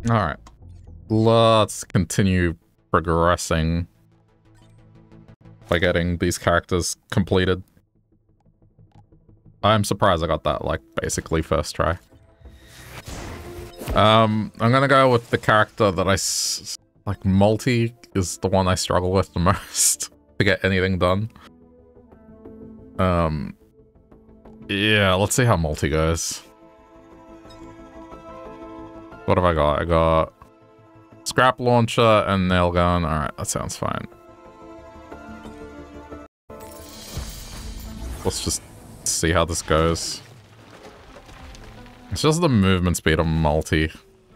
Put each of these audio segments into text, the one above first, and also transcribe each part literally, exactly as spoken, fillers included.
Alright. Let's continue progressing by getting these characters completed. I'm surprised I got that, like, basically first try. Um, I'm gonna go with the character that I... S like, multi is the one I struggle with the most to get anything done. Um... Yeah, let's see how multi goes. What have I got? I got... Scrap launcher and nail gun. Alright, that sounds fine. Let's just see how this goes. It's just the movement speed of multi.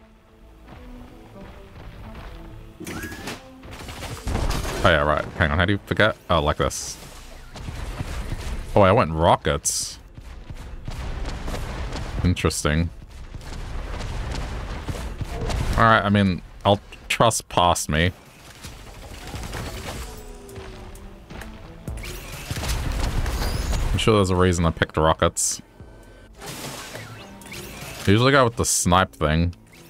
Oh yeah, right. Hang on, how do you forget? Oh, like this. Oh, I went rockets. Interesting. Alright, I mean, I'll trust past me. I'm sure there's a reason I picked rockets. I usually go with the snipe thing.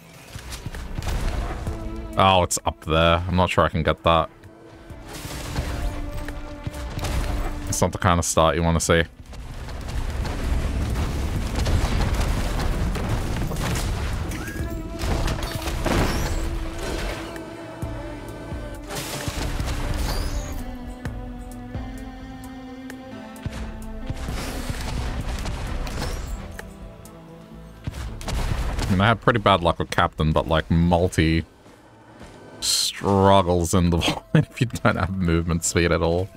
Oh, it's up there. I'm not sure I can get that. It's not the kind of start you want to see. I had pretty bad luck with Captain, but like multi struggles in the void if you don't have movement speed at all.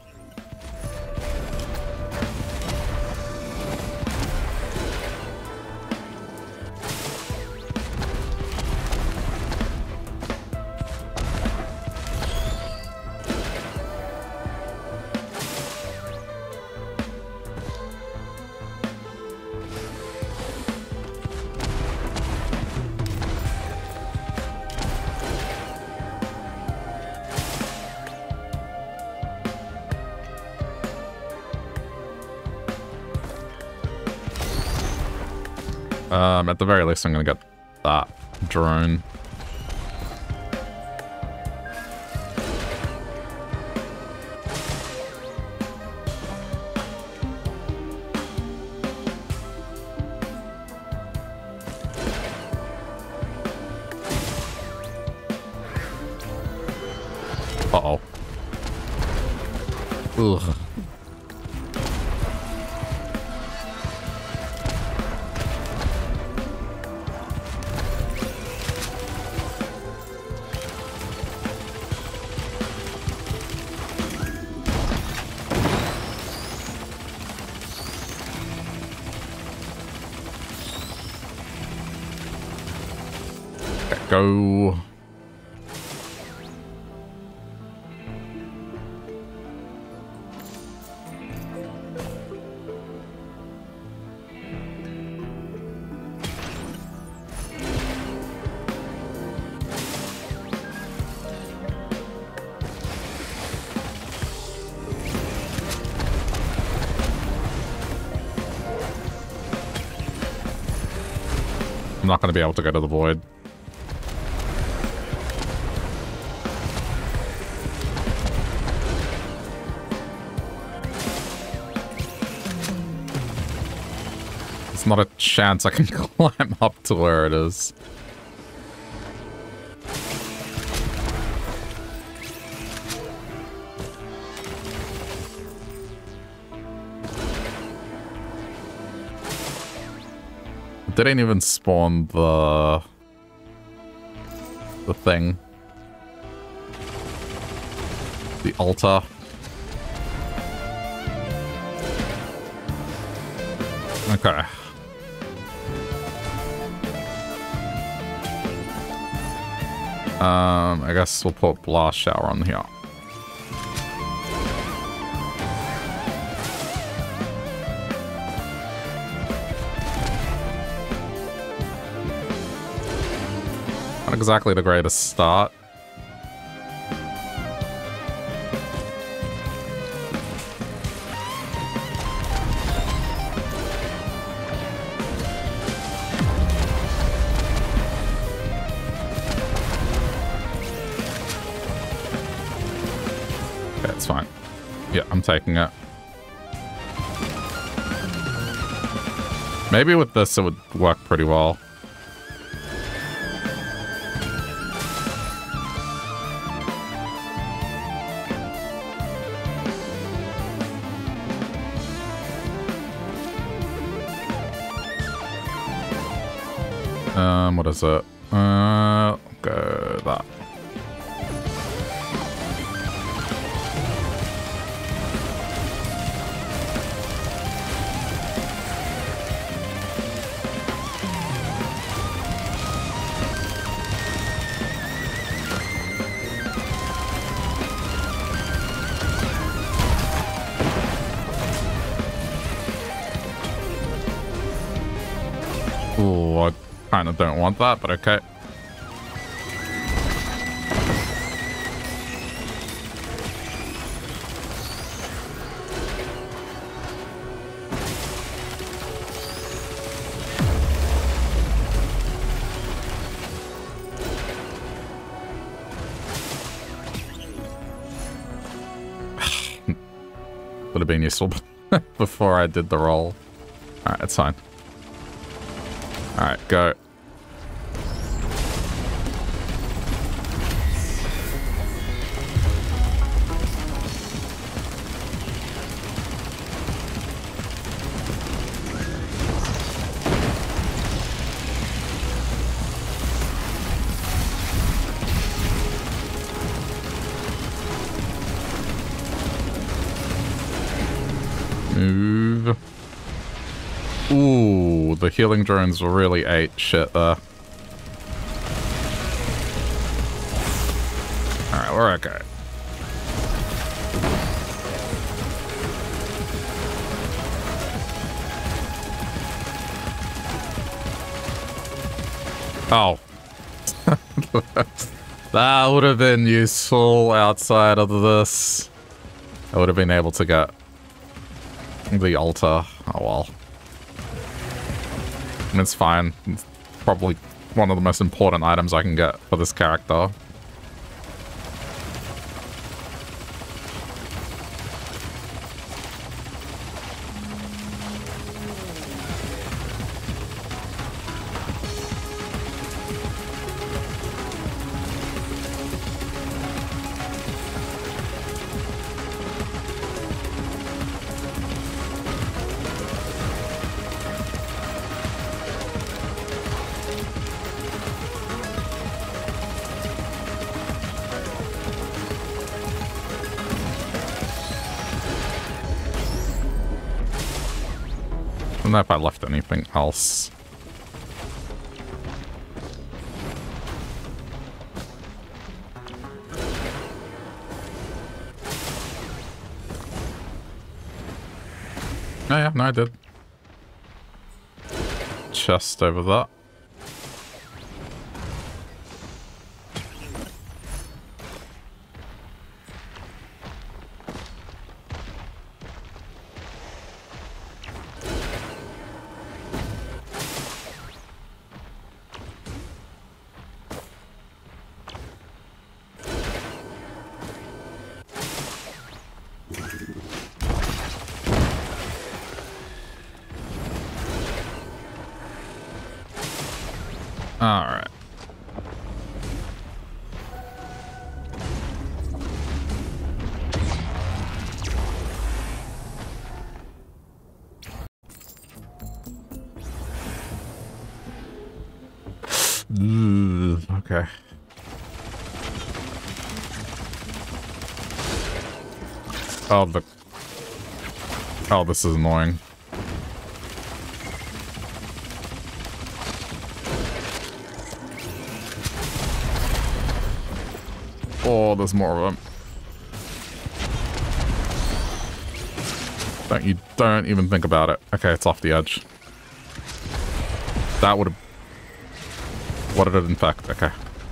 Um, at the very least, I'm gonna get that drone. Uh-oh. Ugh. Go. I'm not going to be able to go to the void. Not a chance I can climb up to where it is. It didn't even spawn the the thing. The altar. Okay. Um, I guess we'll put Blast Shower on here. Not exactly the greatest start. Yeah, I'm taking it. Maybe with this it would work pretty well. Um, what is it? Uh, go that. Ooh, I kind of don't want that, but okay. Would have been useful before I did the roll. Alright, it's fine. Alright, go. Move. Ooh, the healing drones really ate shit there. Alright, we're okay. Oh. That would have been useful outside of this. I would have been able to get the altar. Oh well. It's fine. It's probably one of the most important items I can get for this character. I don't know if I left anything else. Oh yeah, no I did. Chest over there. Alright. Okay. Oh, the... Oh, this is annoying. Oh, there's more of them. Don't you don't even think about it. Okay, it's off the edge. That would have... What did it infect? Okay.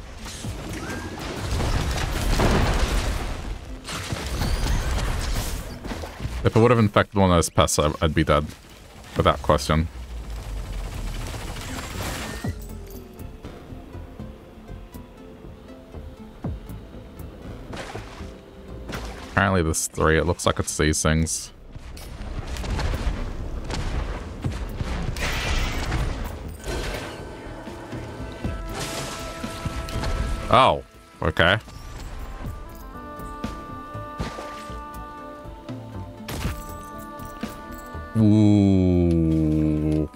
If it would have infected one of those pests, I'd be dead. Without question. Apparently there's three. It looks like it's these things. Oh, okay. Ooh.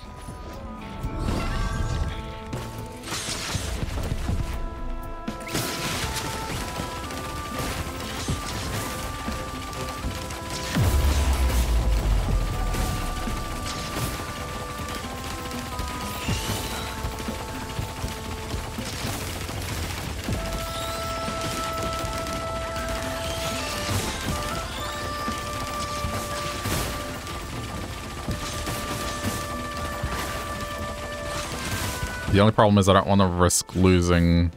The only problem is I don't want to risk losing.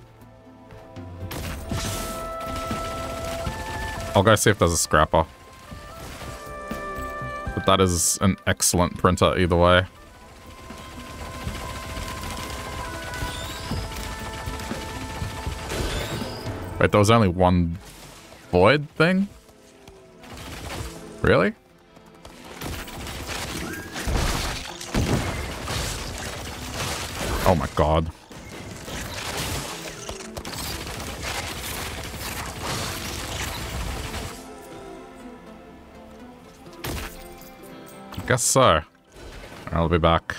I'll go see if there's a scrapper. But that is an excellent printer either way. Wait, there was only one void thing? Really? Oh my god. I guess so. I'll be back.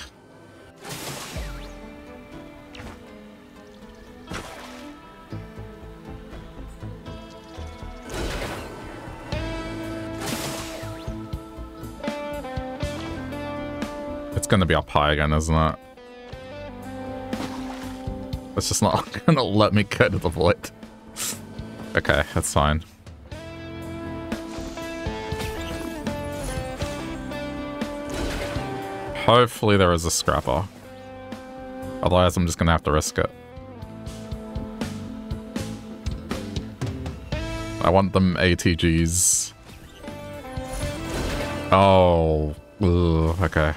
It's gonna be up high again, isn't it? It's just not gonna let me go to the void. Okay, that's fine. Hopefully there is a scrapper. Otherwise I'm just gonna have to risk it. I want them A T Gs. Oh, ugh, okay.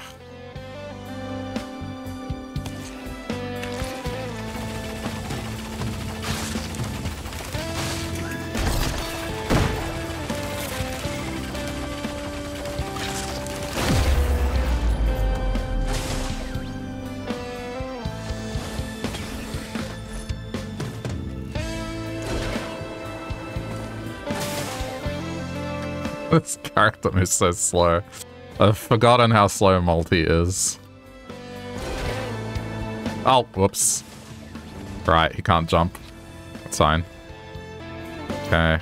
This character is so slow. I've forgotten how slow Multi is. Oh, whoops. Right, he can't jump. That's fine. Okay.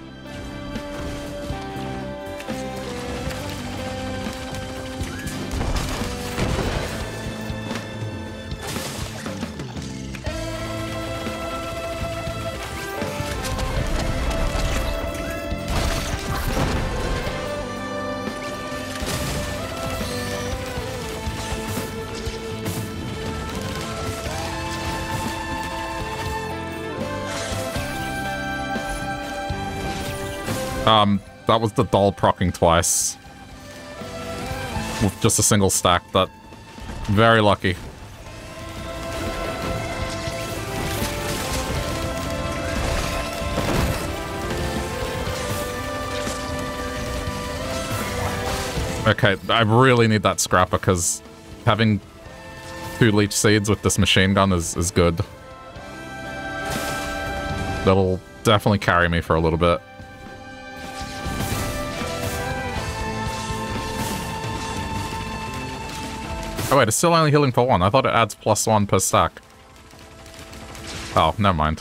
Um, that was the doll proccing twice. With just a single stack, that... Very lucky. Okay, I really need that scrapper, because having two leech seeds with this machine gun is, is good. That'll definitely carry me for a little bit. Oh wait, it's still only healing for one. I thought it adds plus one per stack. Oh, never mind.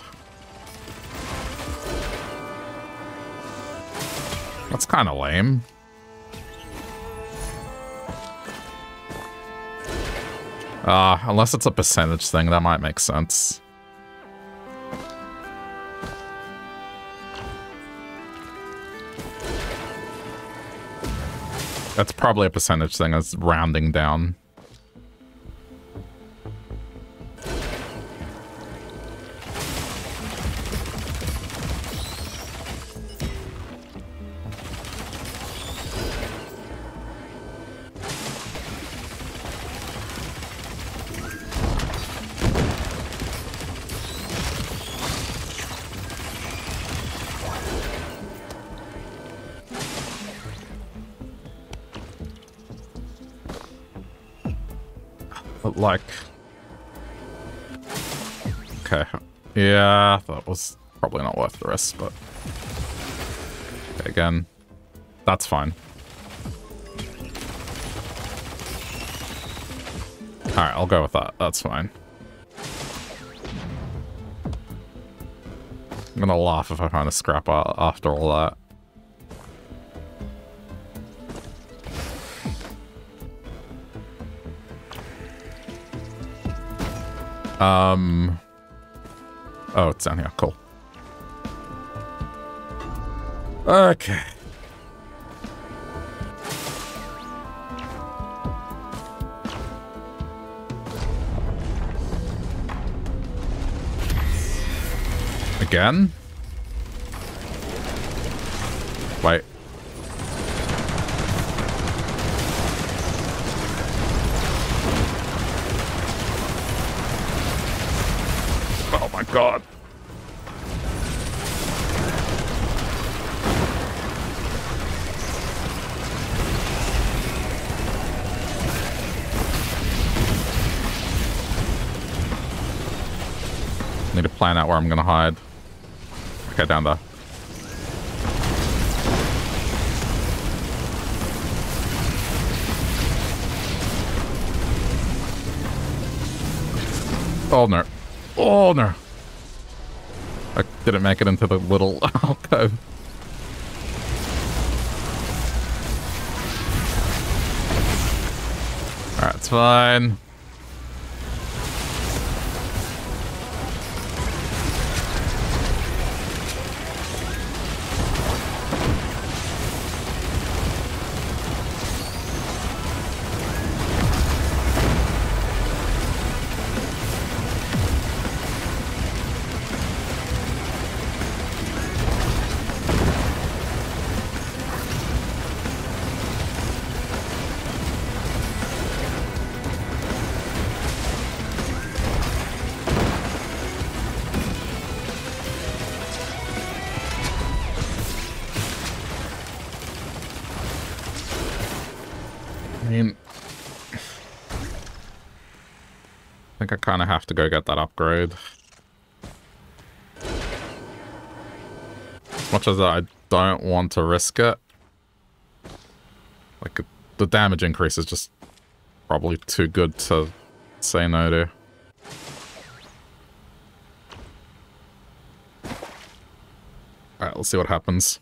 That's kind of lame. Uh, unless it's a percentage thing, that might make sense. That's probably a percentage thing, as rounding down. But like... Okay. Yeah, that was probably not worth the risk, but... Okay, again, that's fine. Alright, I'll go with that. That's fine. I'm gonna laugh if I find a scrap out after all that. Um... Oh, it's down here. Cool. Okay. Again? Wait. Oh my god. Need to plan out where I'm gonna hide. Okay, down there. Oh no. Oh no. I didn't make it into the little alcove. Alright, it's fine. I think I kind of have to go get that upgrade. As much as I don't want to risk it. Like, the damage increase is just probably too good to say no to. Alright, let's see what happens.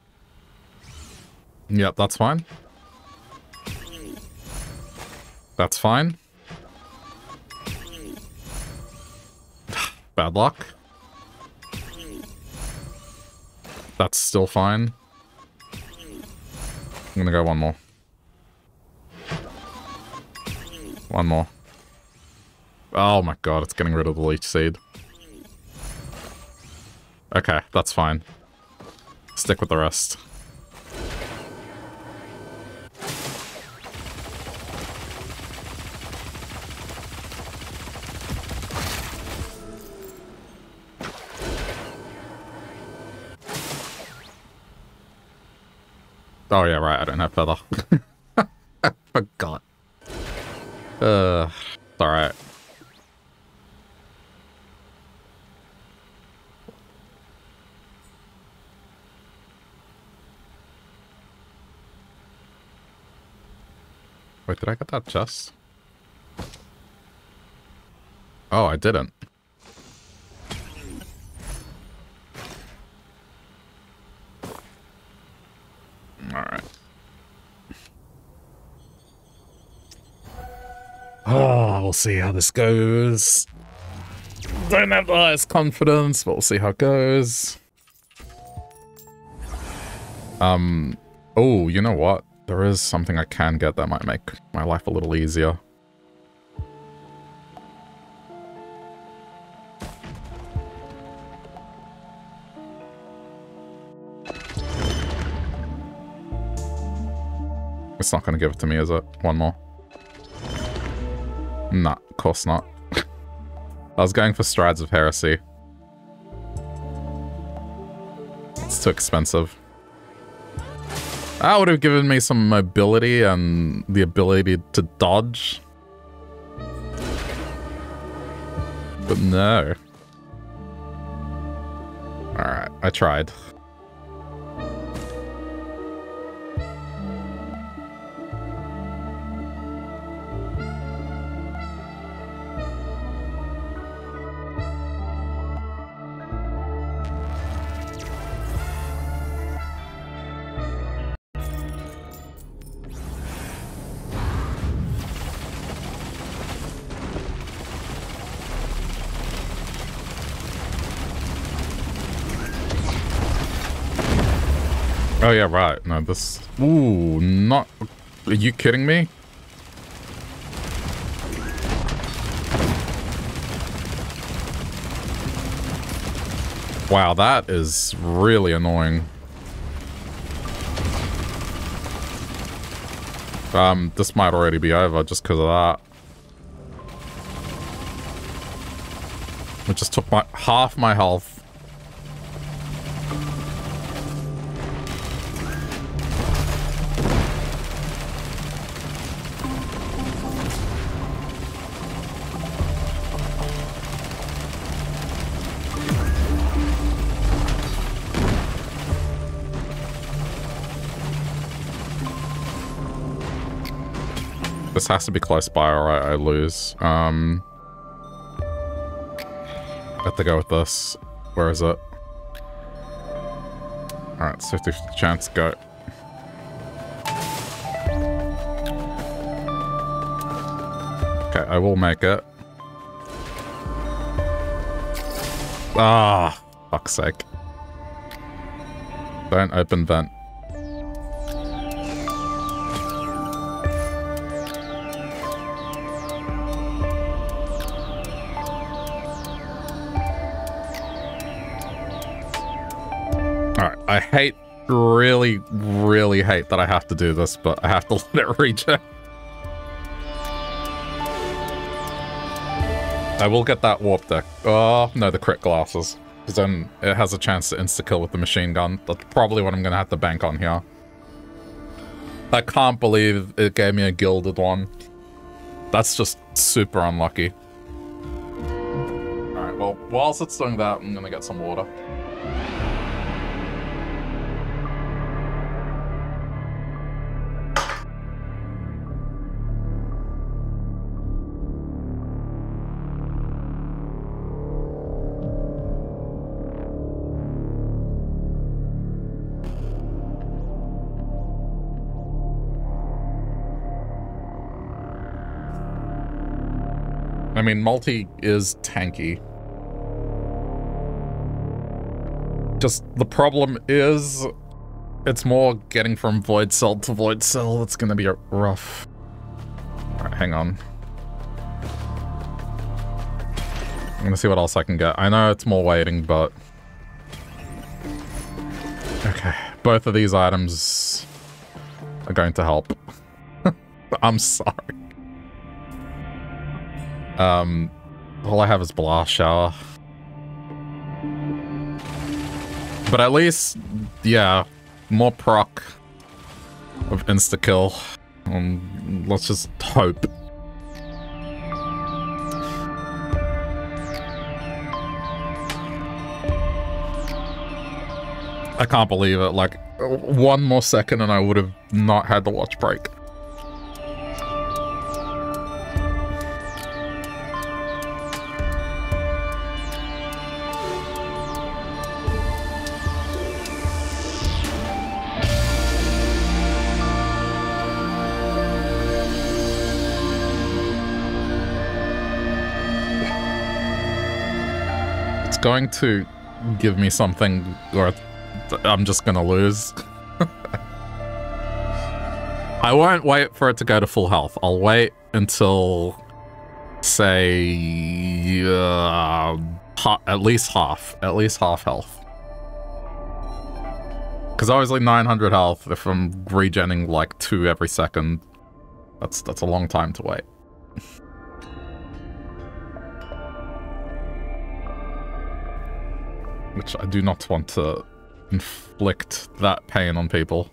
Yep, that's fine. That's fine. Bad luck. That's still fine. I'm gonna go one more. One more. Oh my god, it's getting rid of the leech seed. Okay, that's fine. Stick with the rest. Oh yeah, right, I don't have feather. I forgot. Uh, it's alright. Wait, did I get that chest? Oh, I didn't. Alright. Oh, we'll see how this goes. Don't have the highest confidence, but we'll see how it goes. Um, oh, you know what? There is something I can get that might make my life a little easier. It's not going to give it to me, is it? One more. Nah, of course not. I was going for Strides of Heresy. It's too expensive. That would have given me some mobility and the ability to dodge. But no. Alright, I tried. Oh yeah, right. No, this... Ooh, not... Are you kidding me? Wow, that is really annoying. Um, this might already be over just because of that. It just took my half my health. This has to be close by or I, I lose. Um, I have to go with this. Where is it? Alright, it's fifty fifty chance, go. Okay, I will make it. Ah, fuck's sake. Don't open vent. I hate, really, really hate that I have to do this, but I have to let it reject. I will get that warp deck. Oh, no, the crit glasses. Because then it has a chance to insta-kill with the machine gun. That's probably what I'm going to have to bank on here. I can't believe it gave me a gilded one. That's just super unlucky. Alright, well, whilst it's doing that, I'm going to get some water. I mean, multi is tanky. Just the problem is, it's more getting from void cell to void cell that's gonna be rough. Alright, hang on. I'm gonna see what else I can get. I know it's more waiting, but... Okay, both of these items are going to help. I'm sorry. Um, all I have is Blast Shower. But at least, yeah, more proc of insta-kill. Um, let's just hope. I can't believe it, like, one more second and I would have not had the watch break. Going to give me something, or I'm just gonna lose. I won't wait for it to go to full health. I'll wait until, say, uh, at least half, at least half health. Because obviously nine hundred health, if I'm regenning like two every second, that's that's a long time to wait. Which I do not want to inflict that pain on people.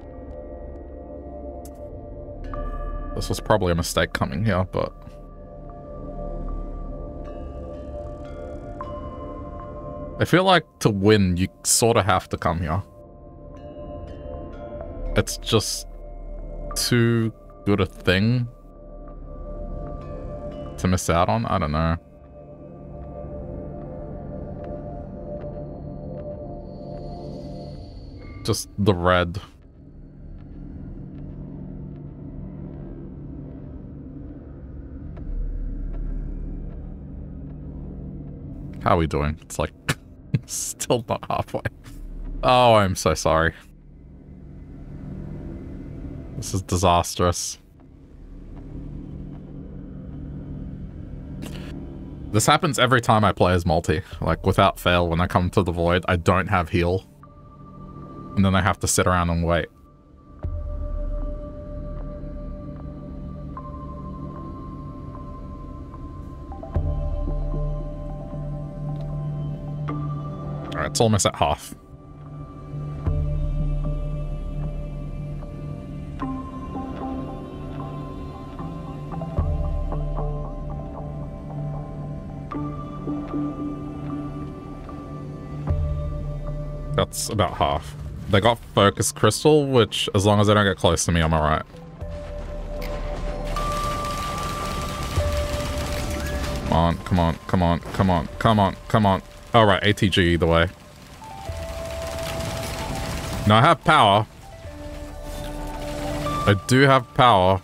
This was probably a mistake coming here, but... I feel like to win, you sort of have to come here. It's just too good a thing to miss out on. I don't know. Just the red. How are we doing? It's like still not halfway. Oh, I'm so sorry. This is disastrous. This happens every time I play as multi. Like, without fail, when I come to the void, I don't have heal. And then I have to sit around and wait. Alright, it's almost at half. That's about half. They got Focus Crystal, which, as long as they don't get close to me, I'm alright. Come on, come on, come on, come on, come on, come on. Alright, A T G either way. Now I have power. I do have power.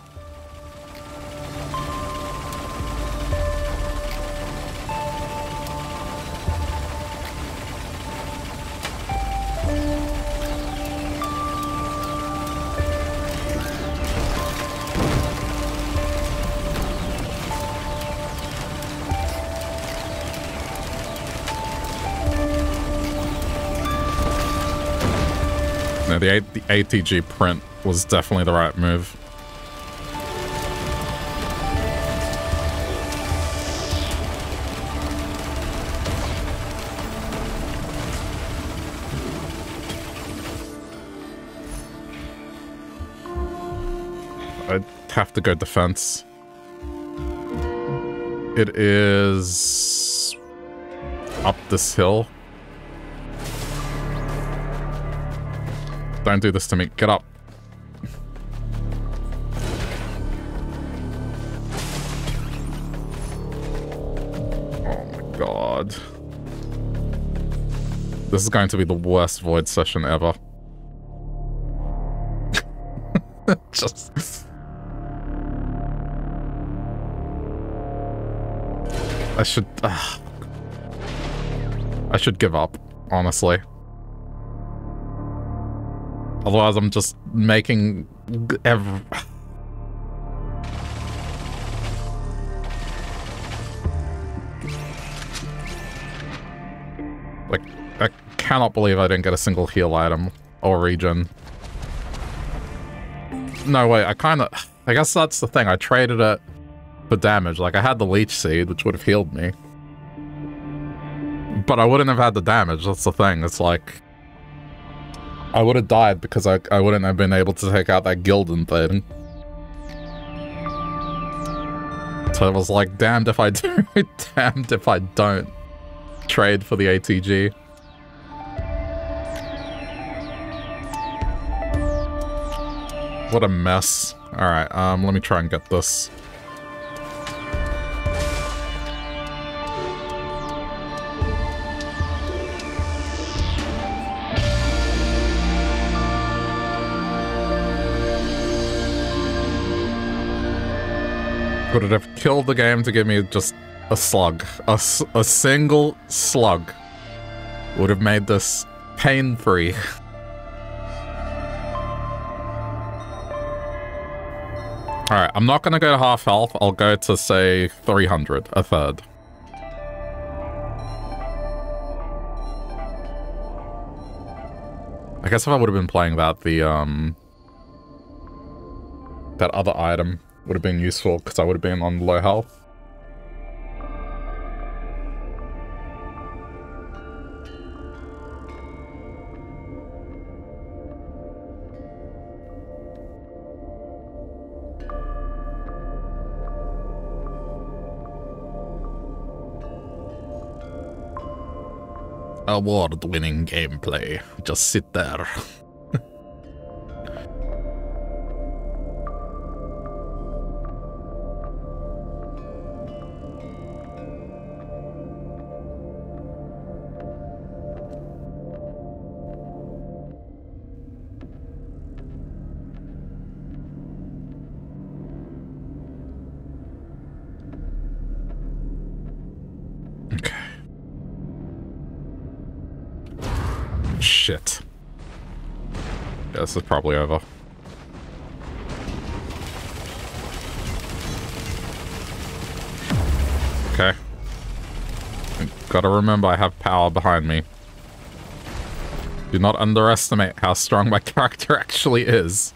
The, A the A T G print was definitely the right move. I'd have to go defense. It is up this hill. Don't do this to me. Get up. Oh my god. This is going to be the worst void session ever. Just... I should... Uh, I should give up, honestly. Otherwise, I'm just making every... Like, I cannot believe I didn't get a single heal item or regen. No, wait, I kind of... I guess that's the thing. I traded it for damage. Like, I had the Leech Seed, which would have healed me. But I wouldn't have had the damage. That's the thing. It's like... I would have died because I, I wouldn't have been able to take out that Gildan thing. So it was like, damned if I do, damned if I don't trade for the A T G. What a mess. Alright, um, let me try and get this. Would it have killed the game to give me just a slug? A, a single slug would have made this pain-free. Alright, I'm not gonna go to half health. I'll go to, say, three hundred, a third. I guess if I would have been playing that, the, um... that other item would have been useful, because I would have been on low health. Award-winning gameplay. Just sit there. Shit. Yeah, this is probably over. Okay. Gotta remember I have power behind me. Do not underestimate how strong my character actually is.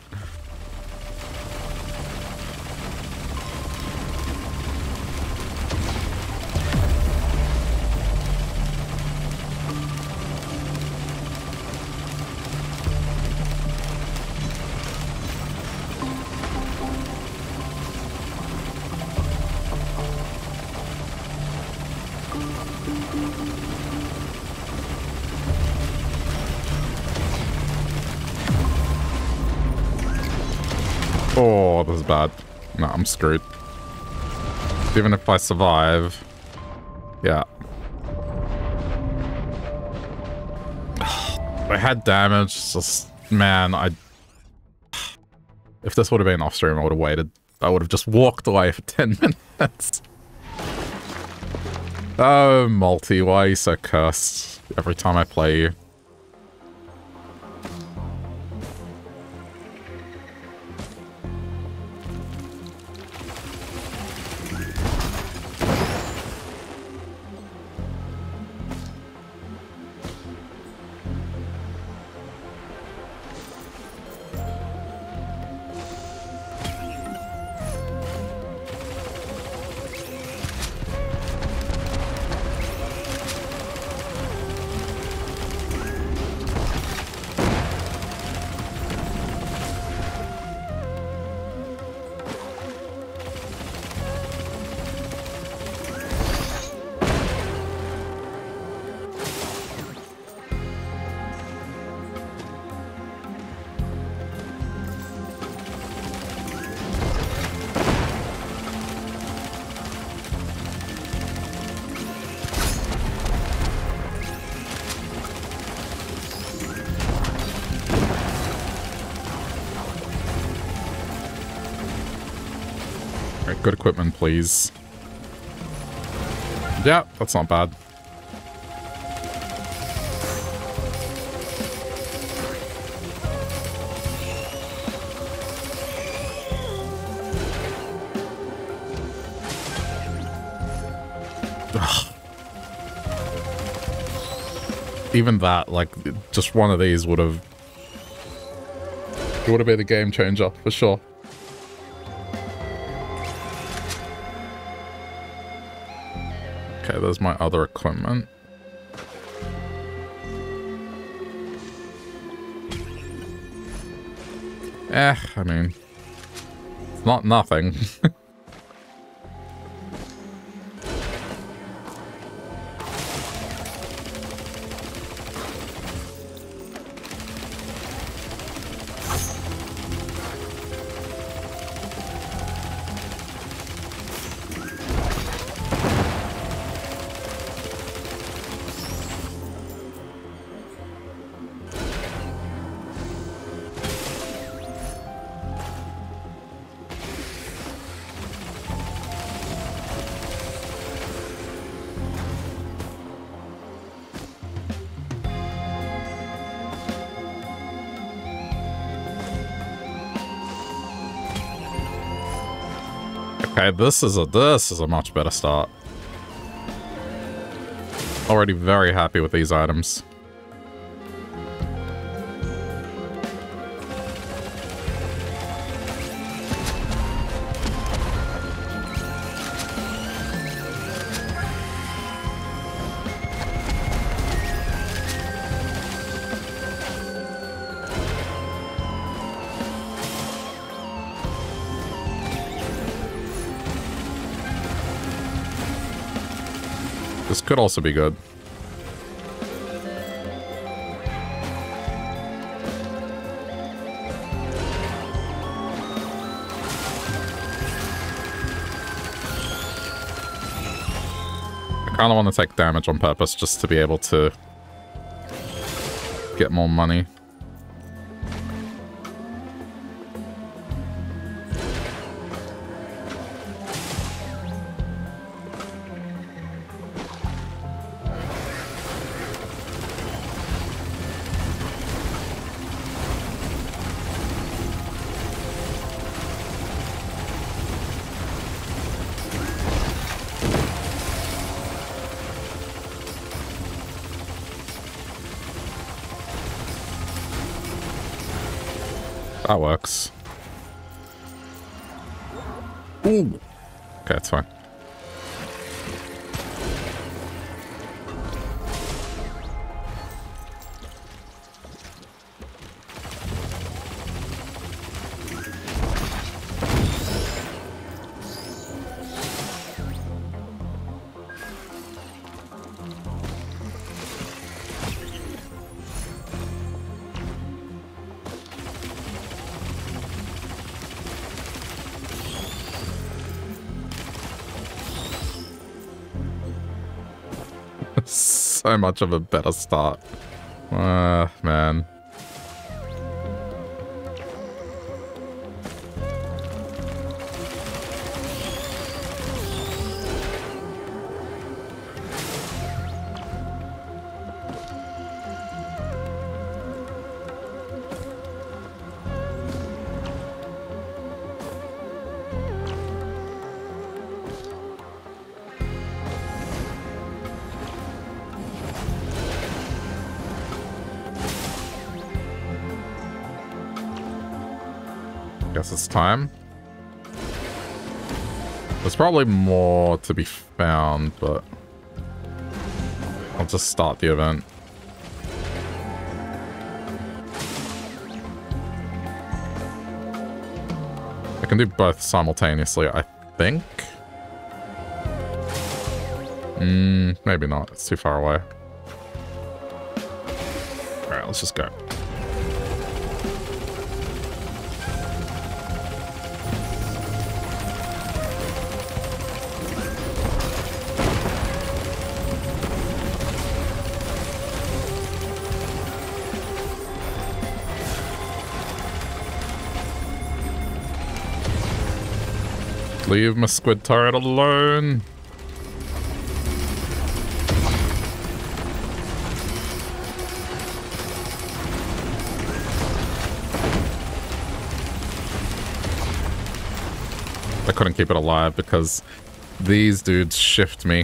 Oh, this is bad. No, I'm screwed. Even if I survive. Yeah. I had damage, just, man, I... If this would have been off stream, I would have waited. I would have just walked away for ten minutes. Oh, Multi, why are you so cursed every time I play you? Good equipment, please. Yeah, that's not bad. Ugh. Even that, like, just one of these would have... It would have been a game changer, for sure. Okay, there's my other equipment. Eh, I mean, it's not nothing. Okay, this is a this is a much better start. Already very happy with these items. This could also be good. kind of want to take damage on purpose just to be able to get more money. That works. Ooh. Okay, it's fine. So much of a better start. Ah, uh, man. Guess it's time. There's probably more to be found, but I'll just start the event. I can do both simultaneously, I think. Hmm, maybe not. It's too far away. Alright, let's just go. Leave my squid turret alone. I couldn't keep it alive because these dudes shift me.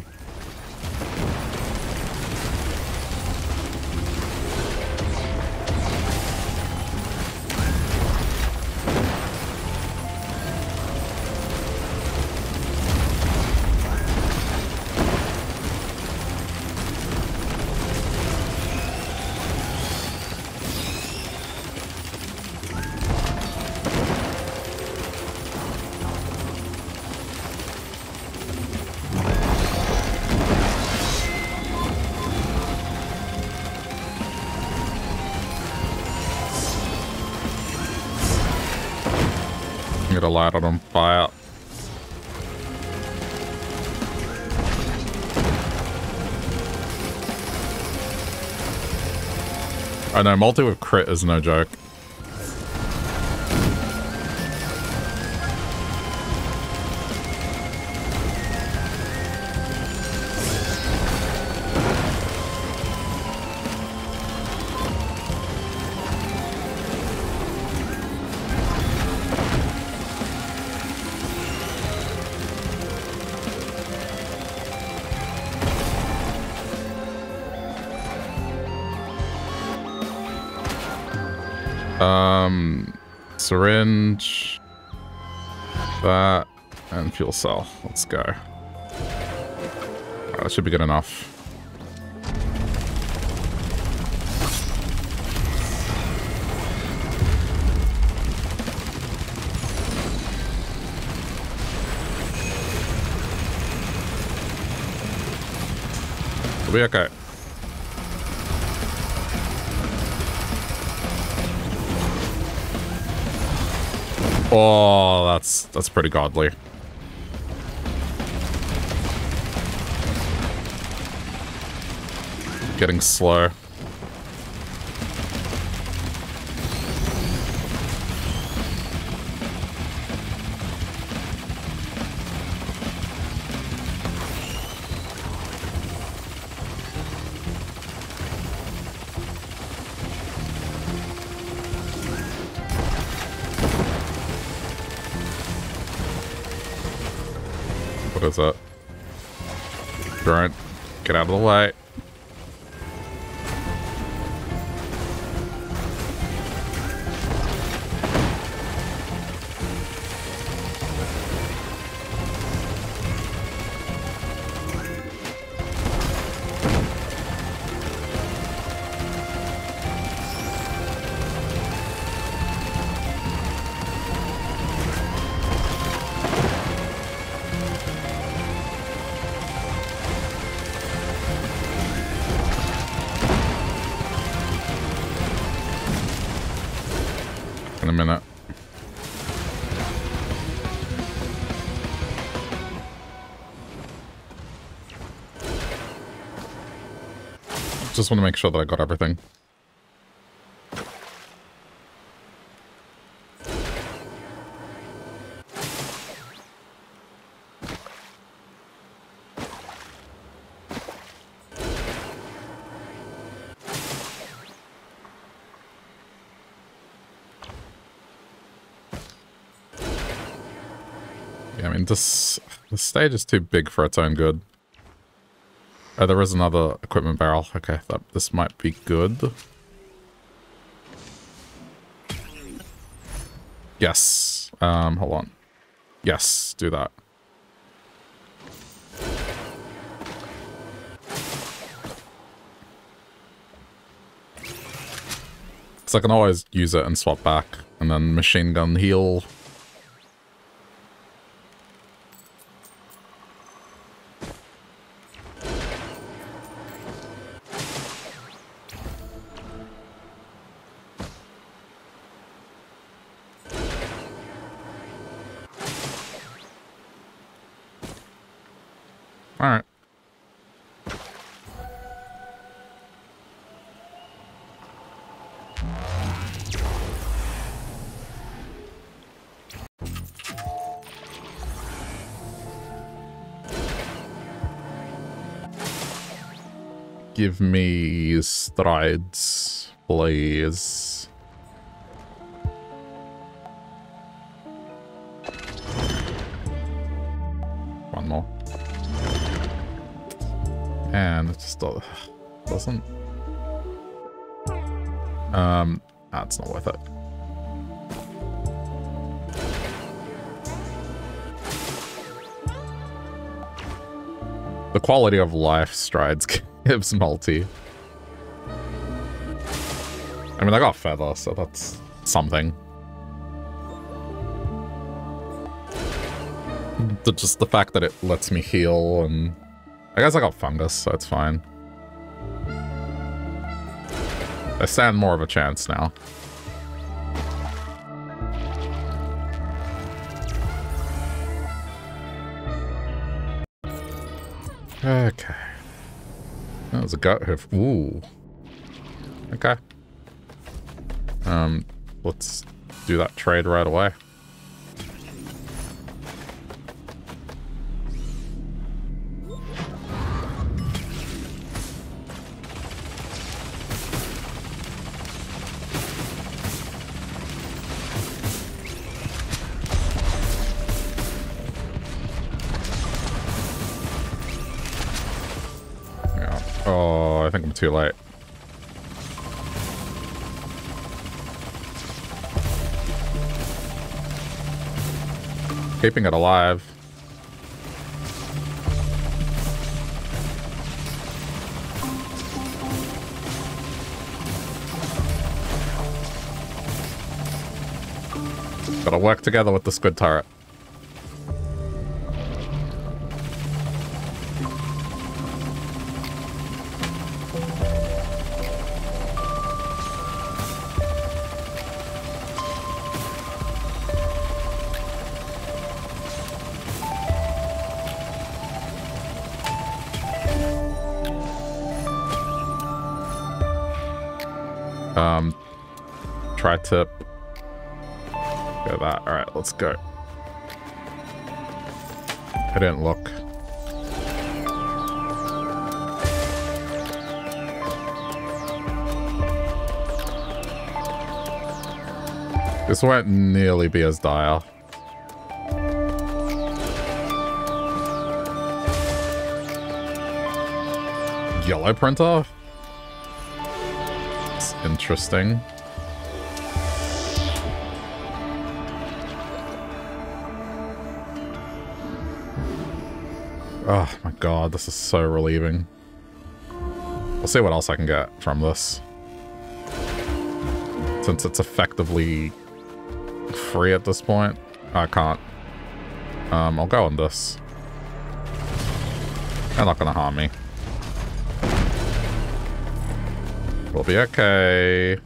Light it on fire. I know, multi with crit is no joke. Um, syringe, that, and fuel cell. Let's go. Right, that should be good enough. It'll be okay. Oh, that's that's pretty godly. getting slow. What is it? Alright, get out of the way. In a minute. Just want to make sure that I got everything. This, this stage is too big for its own good. Oh, there is another equipment barrel. Okay, that, this might be good. Yes. Um, hold on. Yes, do that. So I can always use it and swap back. And then machine gun heal. Alright. Give me strides, please. One more. And it just doesn't. Um, that's not worth it. The quality of life strides gives multi. I mean, I got feather, so that's something. The, just the fact that it lets me heal, and I guess I got fungus, so it's fine. I stand more of a chance now. Okay. That was a gut hoof. Ooh. Okay. Um, let's do that trade right away. Oh, I think I'm too late. Keeping it alive. Gotta work together with the squid turret. Um, tri-tip. Go that. All right, let's go. I didn't look. This won't nearly be as dire. Yellow printer? It's interesting. Oh my god, this is so relieving. We'll see what else I can get from this. Since it's effectively free at this point, I can't. Um, I'll go on this. They're not gonna harm me. We'll be okay.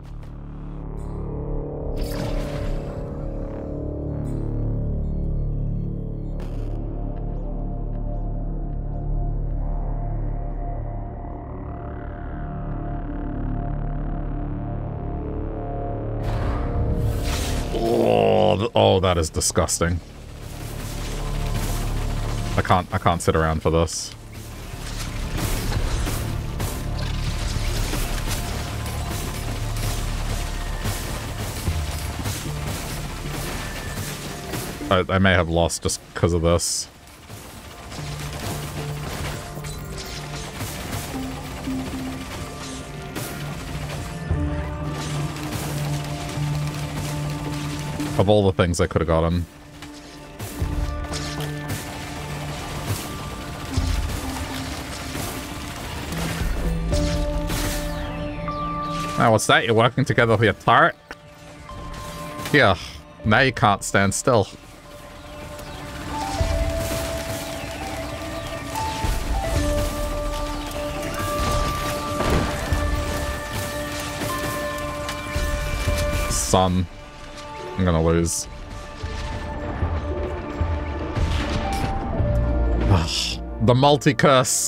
Oh, oh, that is disgusting. I can't, I can't sit around for this. I, I may have lost just because of this. Of all the things I could have gotten. Now, what's that? You're working together with your turret? Yeah, now you can't stand still. Son. I'm gonna lose. Ugh, the multi-curse.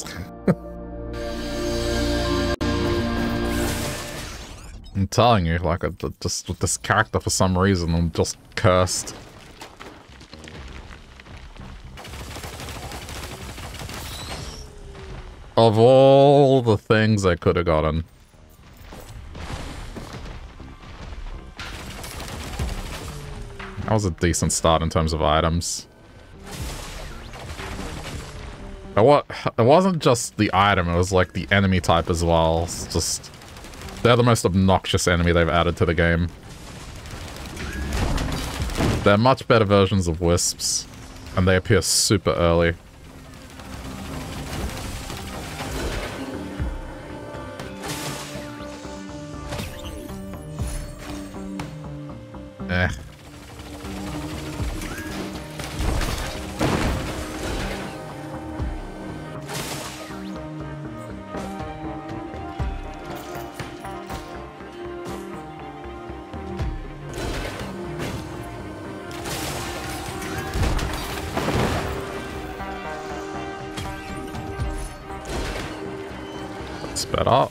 I'm telling you, like, I, just with this character for some reason, I'm just cursed. Of all the things I could have gotten. That was a decent start in terms of items. It, wa it wasn't just the item, it was like the enemy type as well. It's just... They're the most obnoxious enemy they've added to the game. They're much better versions of wisps, and they appear super early. Eh. Sped up.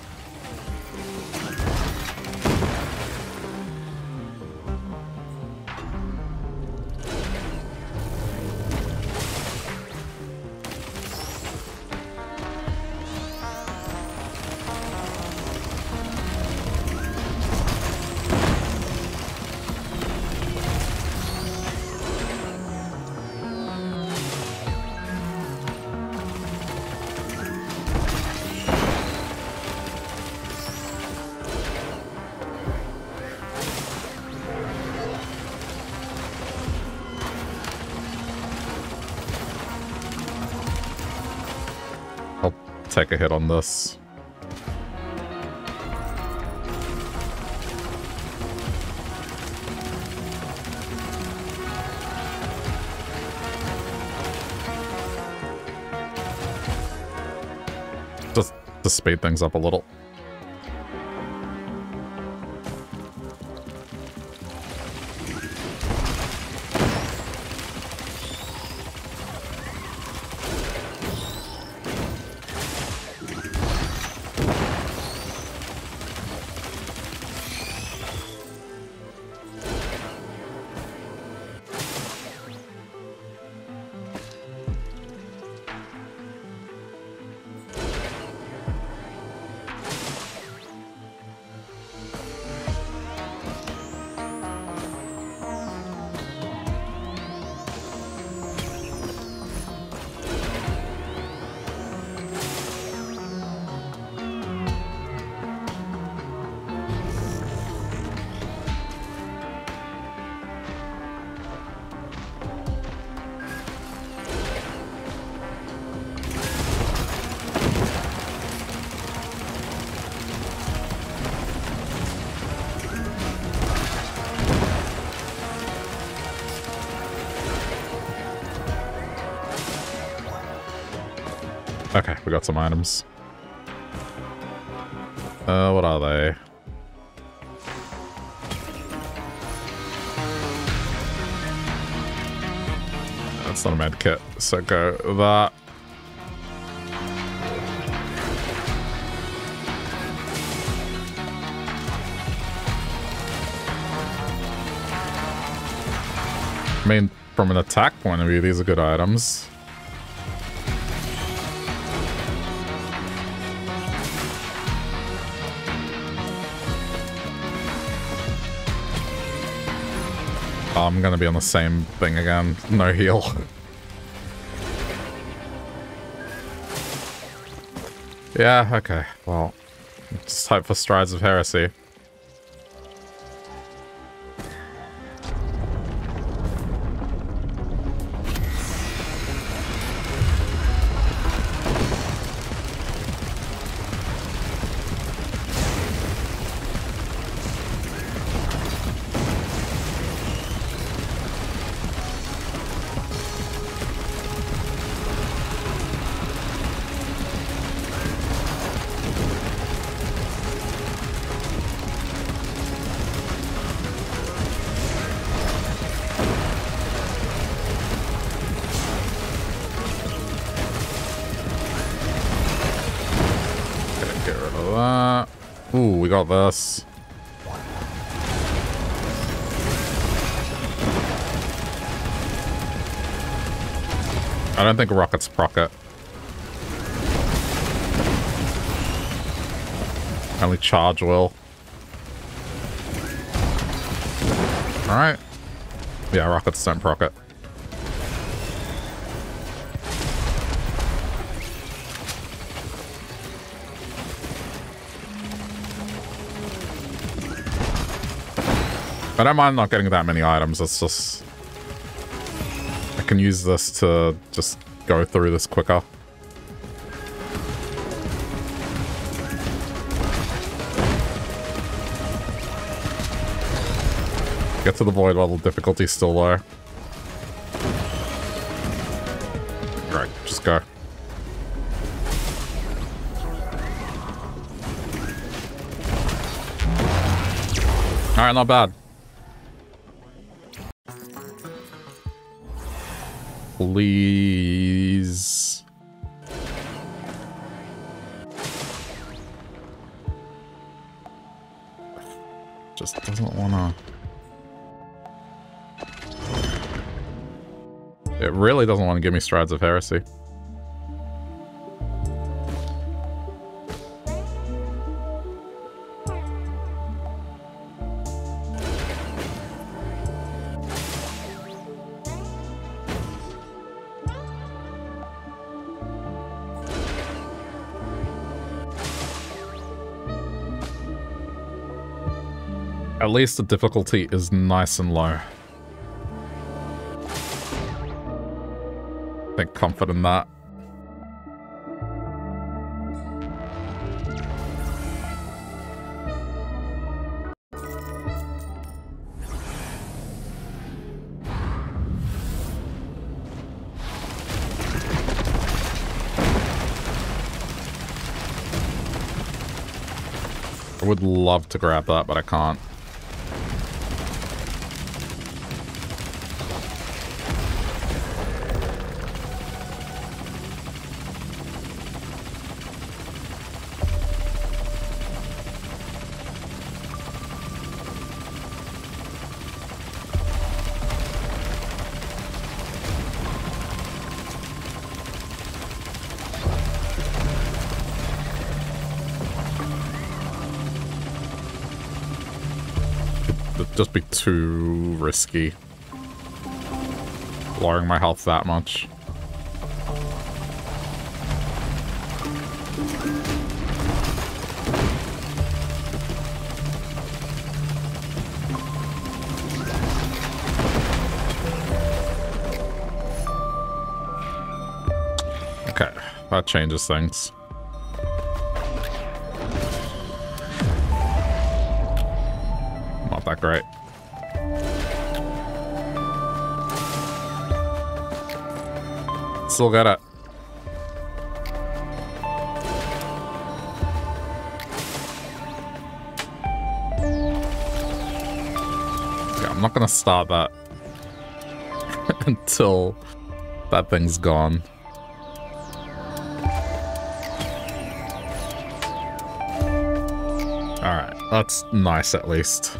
Take a hit on this. Just to speed things up a little. Okay, we got some items. Uh, what are they? That's not a med kit, so go that. I mean, from an attack point of view, these are good items. Oh, I'm gonna be on the same thing again. No heal. Yeah, okay. Well, just hope for Strides of Heresy. Got this. I don't think rockets proc it. Only charge will. Alright. Yeah, rockets don't proc it. I don't mind not getting that many items, it's just... I can use this to just go through this quicker. Get to the void while the difficulty's still low. Right, just go. Alright, not bad. Please. Just doesn't wanna. It really doesn't want to give me Strides of Heresy. At least the difficulty is nice and low. Take comfort in that. I would love to grab that, but I can't. Just be too risky. Lowering my health that much. Okay, that changes things. Not that great. Still got it. not gonna start that until that thing's gone. Alright, that's nice at least.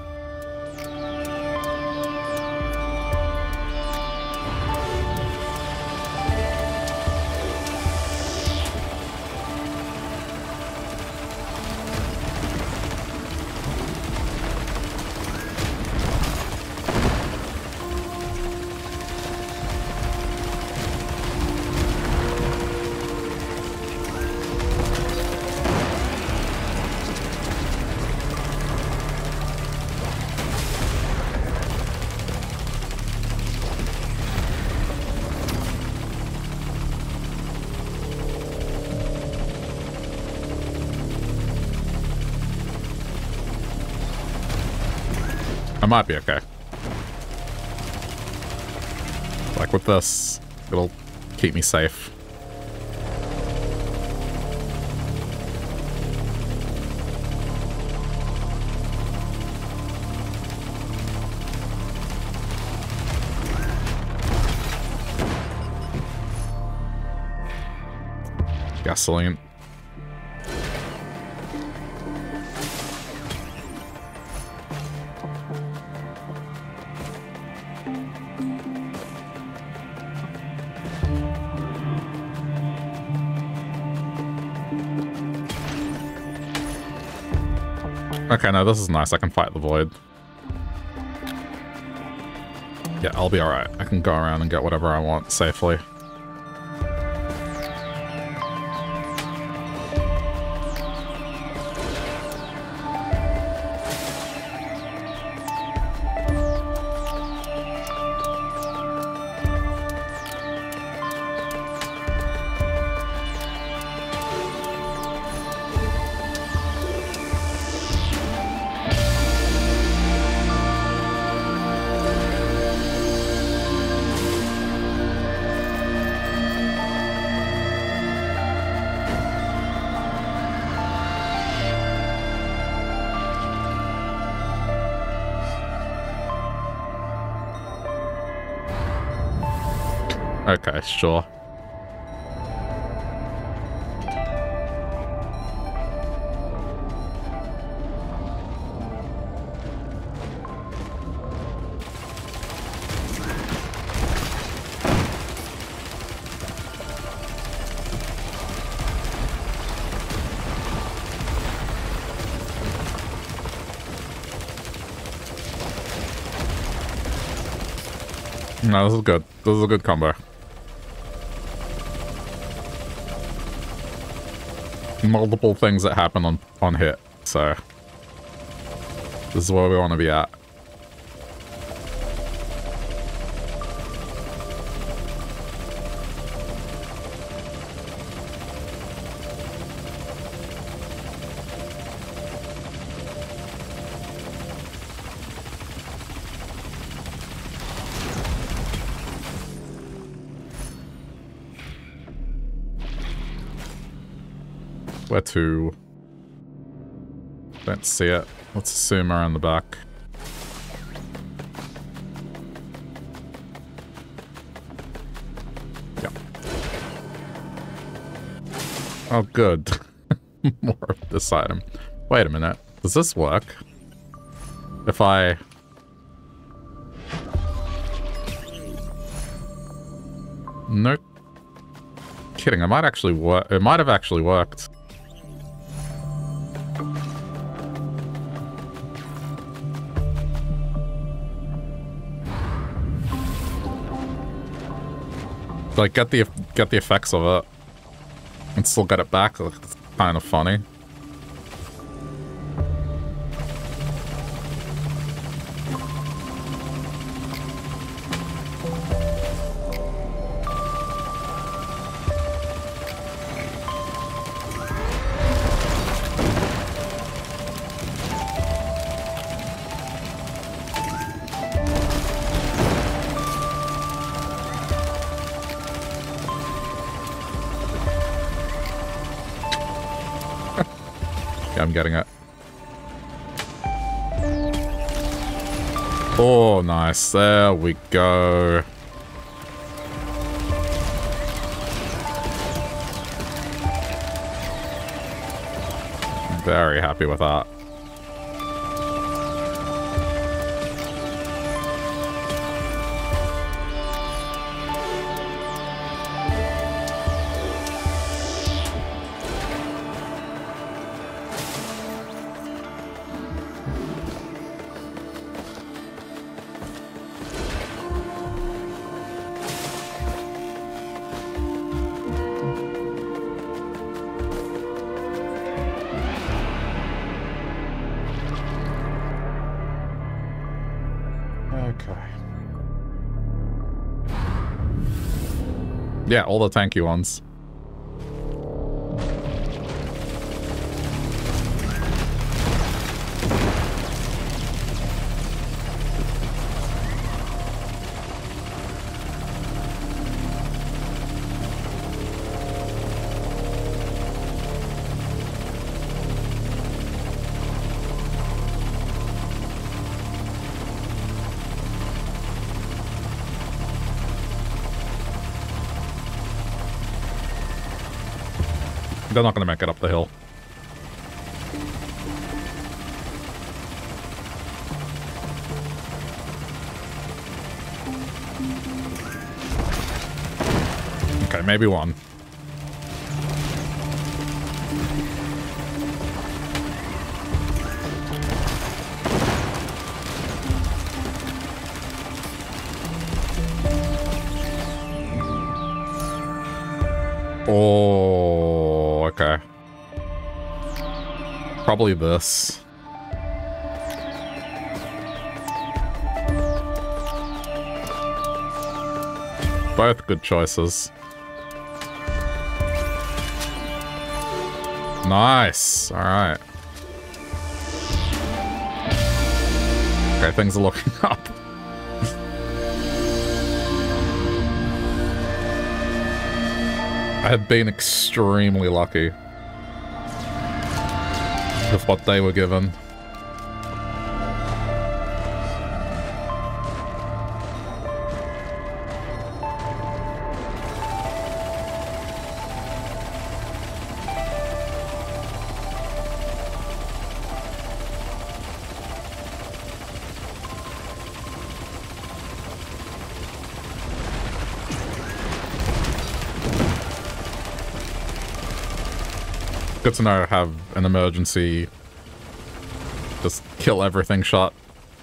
I might be okay. Like with this, it'll keep me safe. Gasoline. Okay, no, this is nice. I can fight the void. Yeah, I'll be alright. I can go around and get whatever I want safely. Okay, sure. No, this is good. This is a good combo. Multiple things that happen on, on hit, so this is where we want to be at. Where to? Don't see it. Let's assume around the back. Yeah. Oh, good. More of this item. Wait a minute. Does this work? If I... No. Kidding. It might actually work. It might have actually worked. Like, get the get the effects of it and still get it back. Like, it's kind of funny. I'm getting it. Oh, nice. There we go. Very happy with that. Yeah, all the tanky ones. They're not going to make it up the hill. Okay, maybe one. Oh, okay. Probably this. Both good choices. Nice. All right. Okay, things are looking up. I have been extremely lucky with what they were given. Good to know I have an emergency just kill everything shot.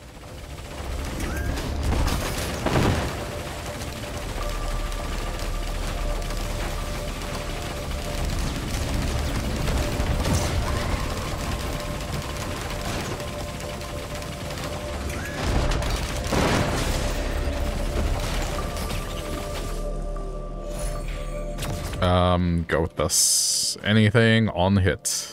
Um, go with this. Anything on hit.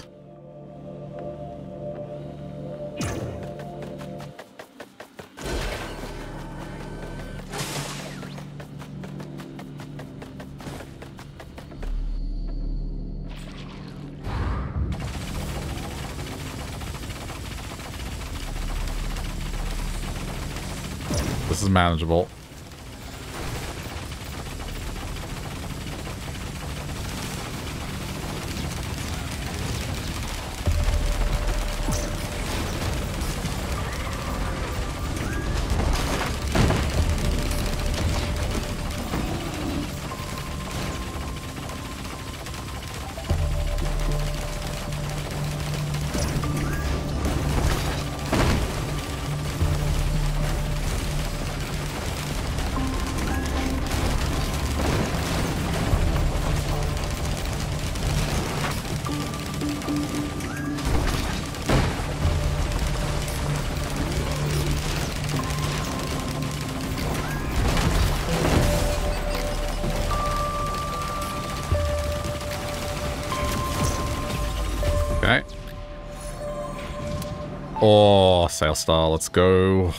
This is manageable. Oh, Sail Star, let's go.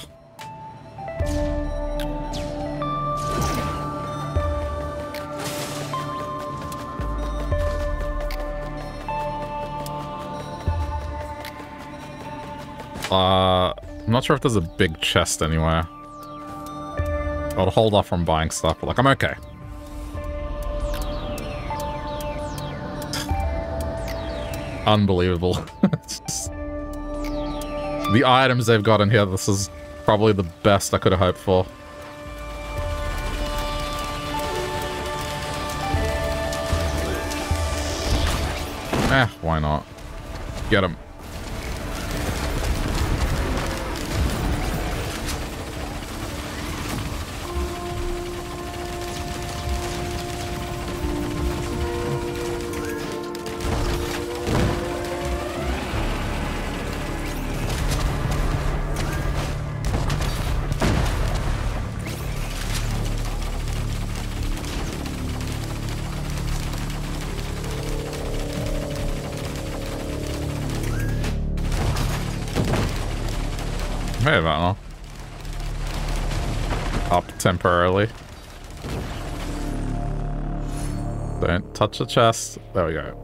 Uh, I'm not sure if there's a big chest anywhere. I'll hold off from buying stuff, but like, I'm okay. Unbelievable. It's just... The items they've got in here, this is probably the best I could have hoped for. Eh, why not? Get him. Maybe I don't know. Up temporarily. Don't touch the chest. There we go.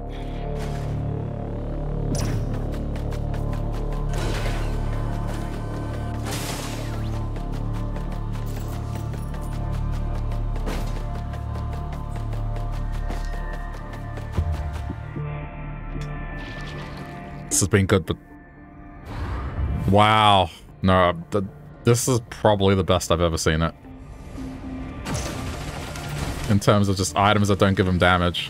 This has been good, but wow. No, the, this is probably the best I've ever seen it. In terms of just items that don't give them damage.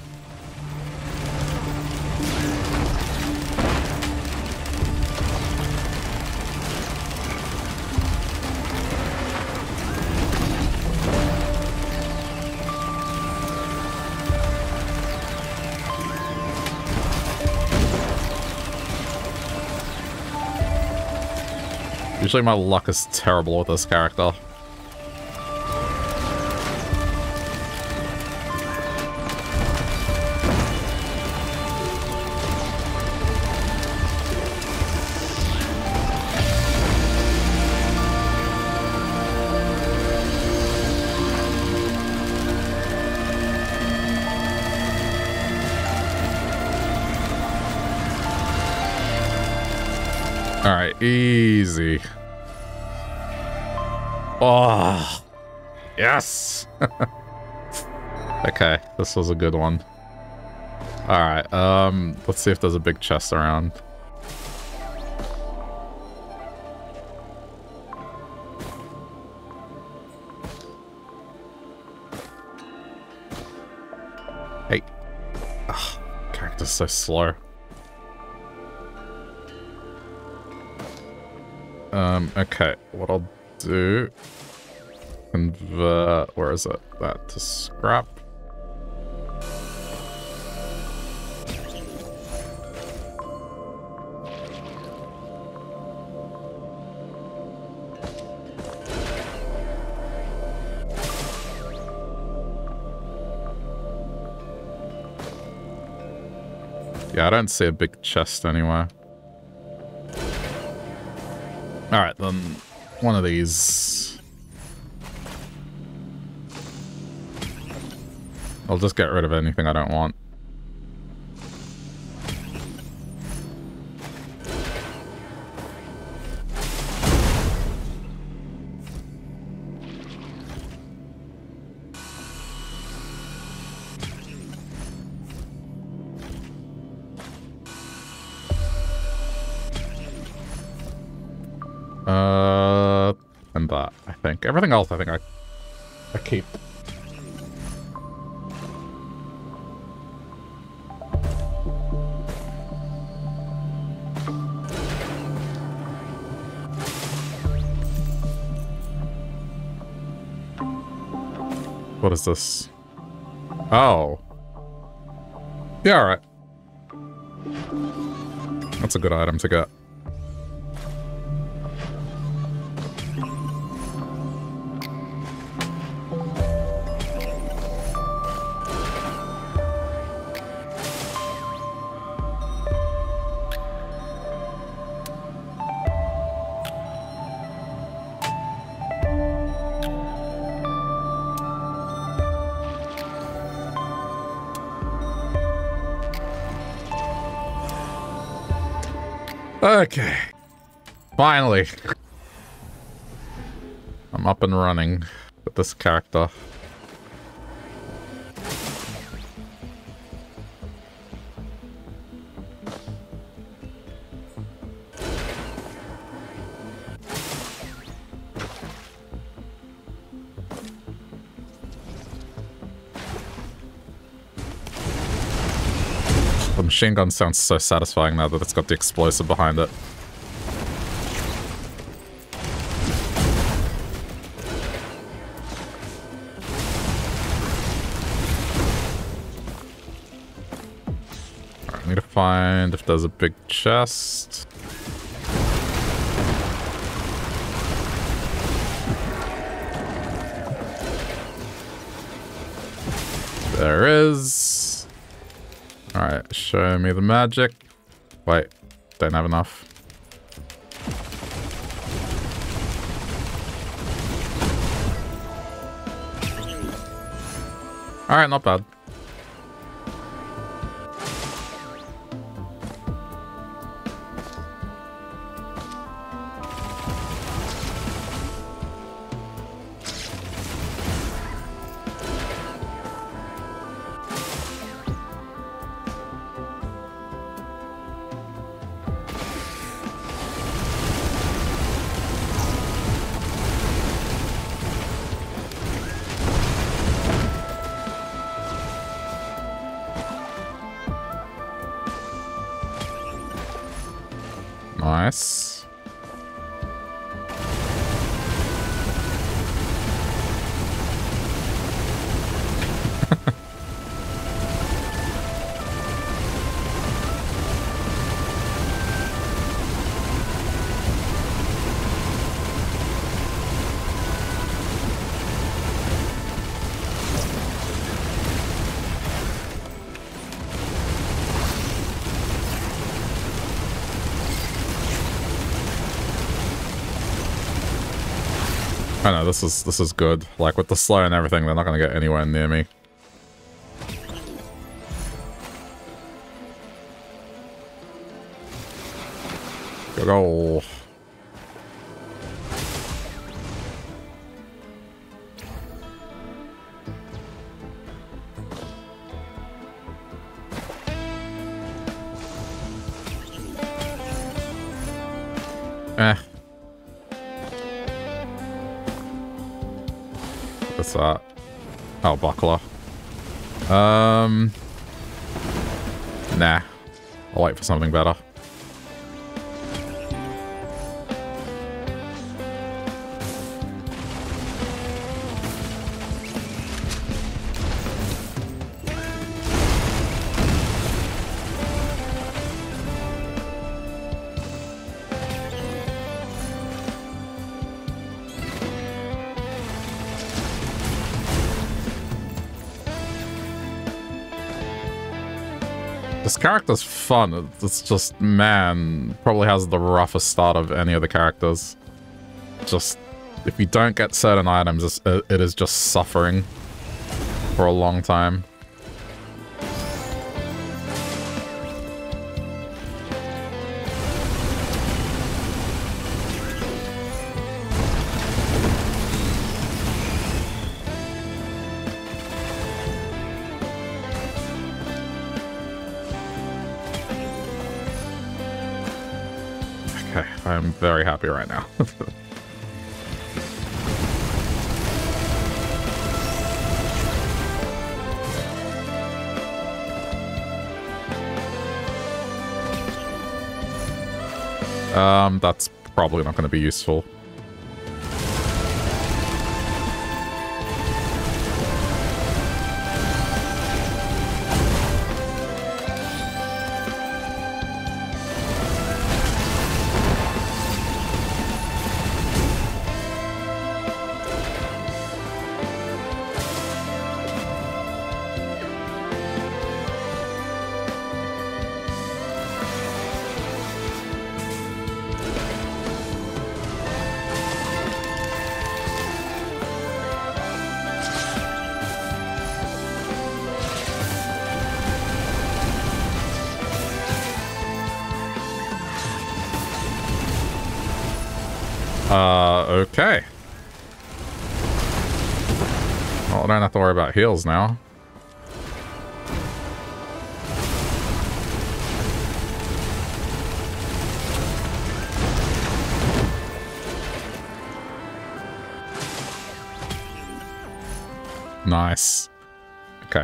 Usually my luck is terrible with this character. Alright, easy. Oh, yes. Okay, this was a good one. All right, um, let's see if there's a big chest around. Hey. Ugh, character's so slow. Um, okay, what I'll do... Convert... Where is it? That to scrap. Yeah, I don't see a big chest anywhere. Alright, then one of these. I'll just get rid of anything I don't want. Uh, and that, I think. Everything else, I think I, I keep. What is this? Oh. Yeah, alright. That's a good item to get. Okay. Finally! I'm up and running with this character. The machine gun sounds so satisfying now that it's got the explosive behind it. Alright, I need to find if there's a big chest. There is. Alright, show me the magic. Wait, don't have enough. Alright, not bad. Nice. I know, this is this is good. Like, with the slow and everything, they're not gonna get anywhere near me. Go go. Eh. What's that? Oh, buckler. Um. Nah. I'll wait for something better. This character's fun. It's just, man, probably has the roughest start of any of the characters. Just, if you don't get certain items, it's, it is just suffering for a long time. I'm very happy right now. um, that's probably not going to be useful. Uh, okay. Well, I don't have to worry about heals now. Nice. Okay.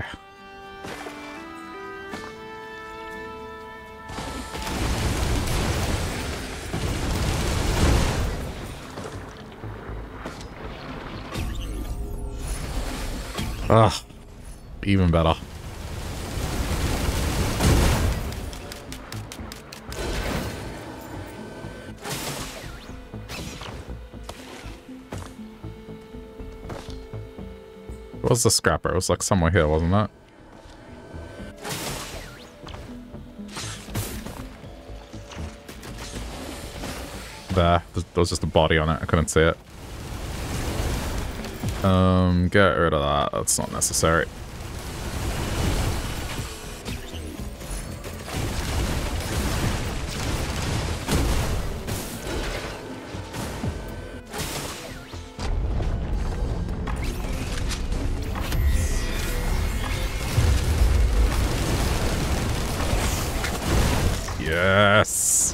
Ugh. Even better. What was the scrapper? It was like somewhere here, wasn't it? There. There was just a body on it. I couldn't see it. Um, get rid of that. That's not necessary. Yes.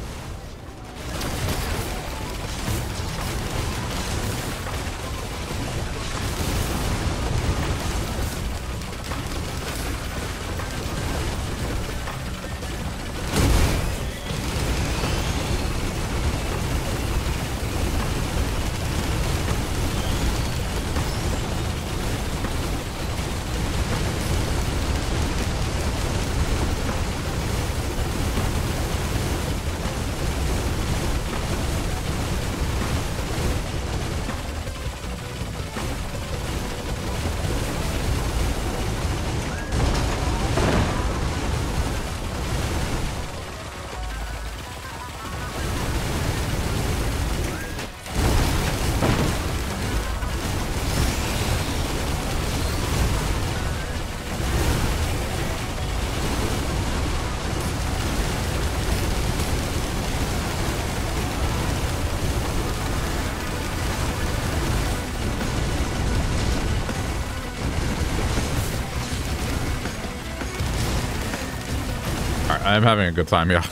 I'm having a good time, yeah.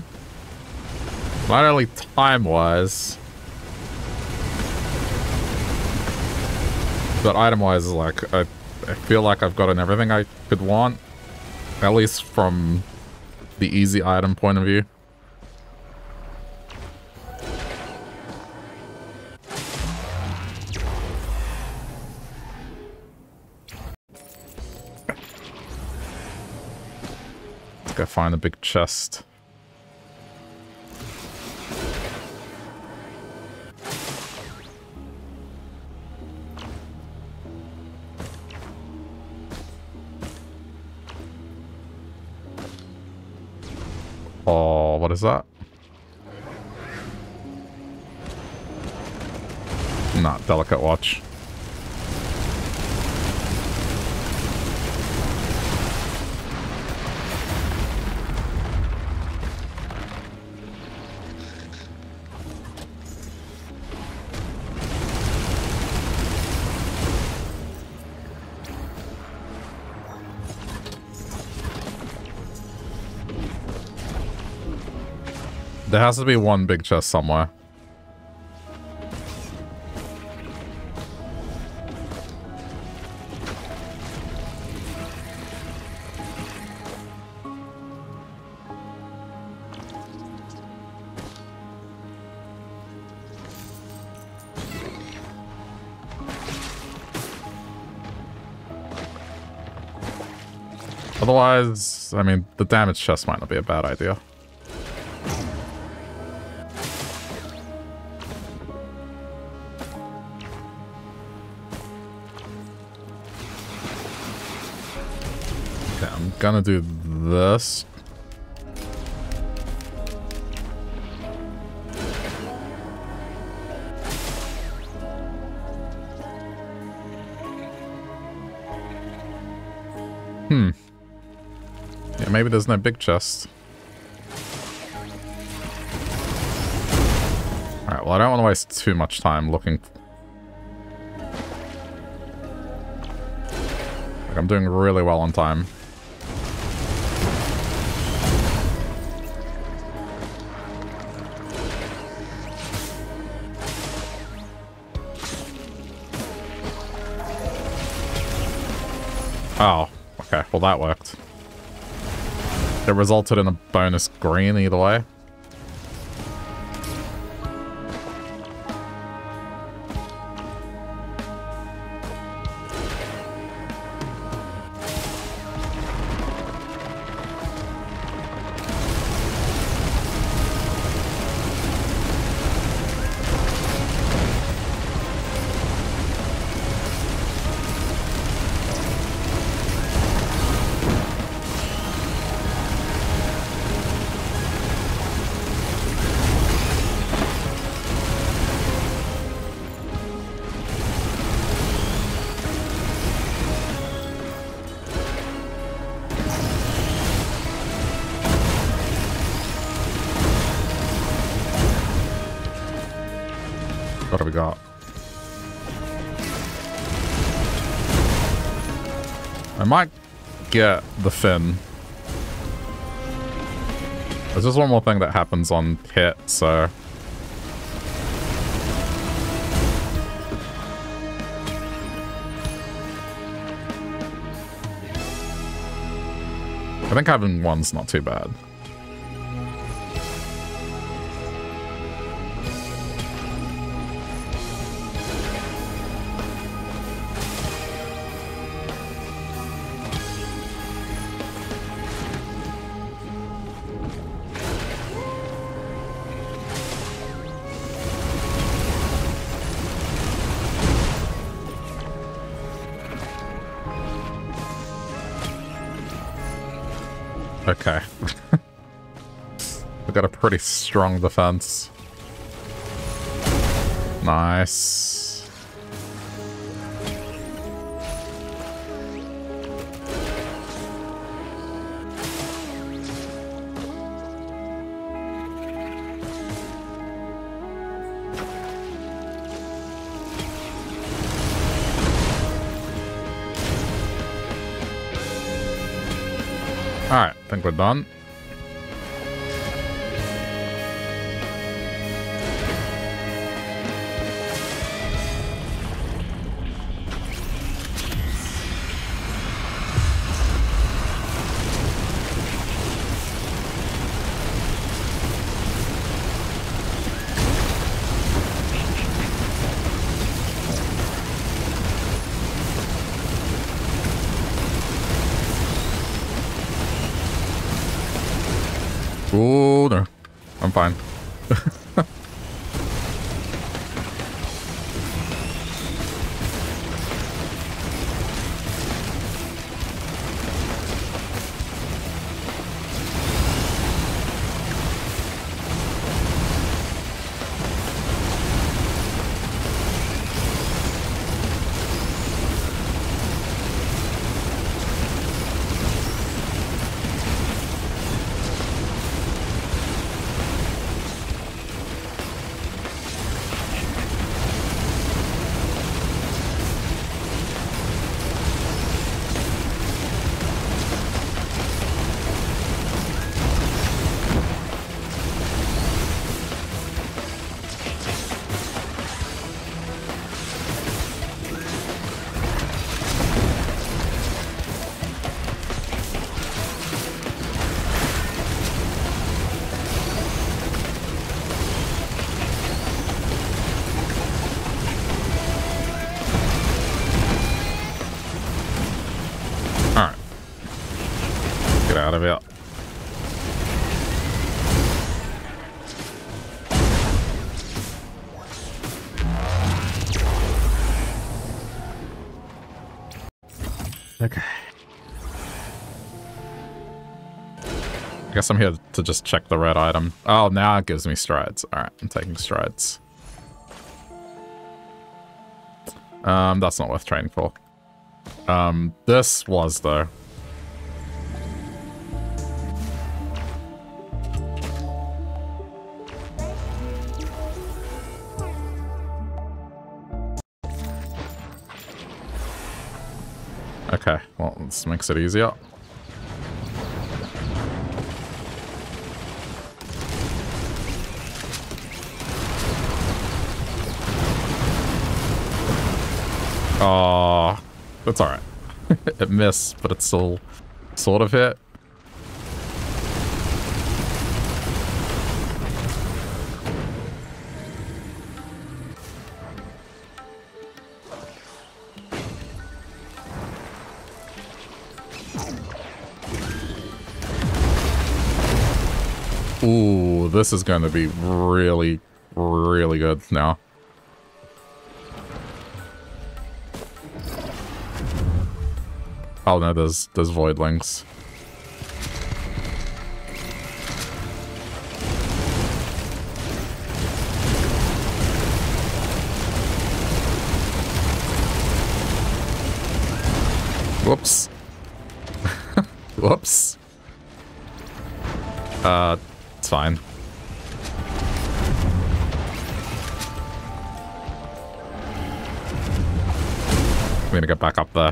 Not only time-wise, but item-wise, like, I, I feel like I've gotten everything I could want. At least from the easy item point of view. Go find a big chest. Oh, what is that? Not delicate watch. There has to be one big chest somewhere. Otherwise, I mean, the damage chest might not be a bad idea. Gonna do this. Hmm. Yeah, maybe there's no big chest. Alright, well, I don't want to waste too much time looking. Like, I'm doing really well on time. Oh, okay. Well, that worked. It resulted in a bonus green either way. What have we got? I might get the fin. There's just one more thing that happens on hit, so... I think having one's not too bad. Okay. We've got a pretty strong defense. Nice. Alright, I think we're done. Oh, no. I'm fine. Out of it. Okay. I guess I'm here to just check the red item. Oh, now it gives me strides. Alright, I'm taking strides. Um, that's not worth training for. Um, this was, though. Okay, well, this makes it easier. Oh, that's alright. It missed, but it's still sort of hit. Ooh, this is going to be really, really good now. Oh no, there's there's voidlings. Whoops. Whoops. Uh, it's fine. I'm gonna get back up there.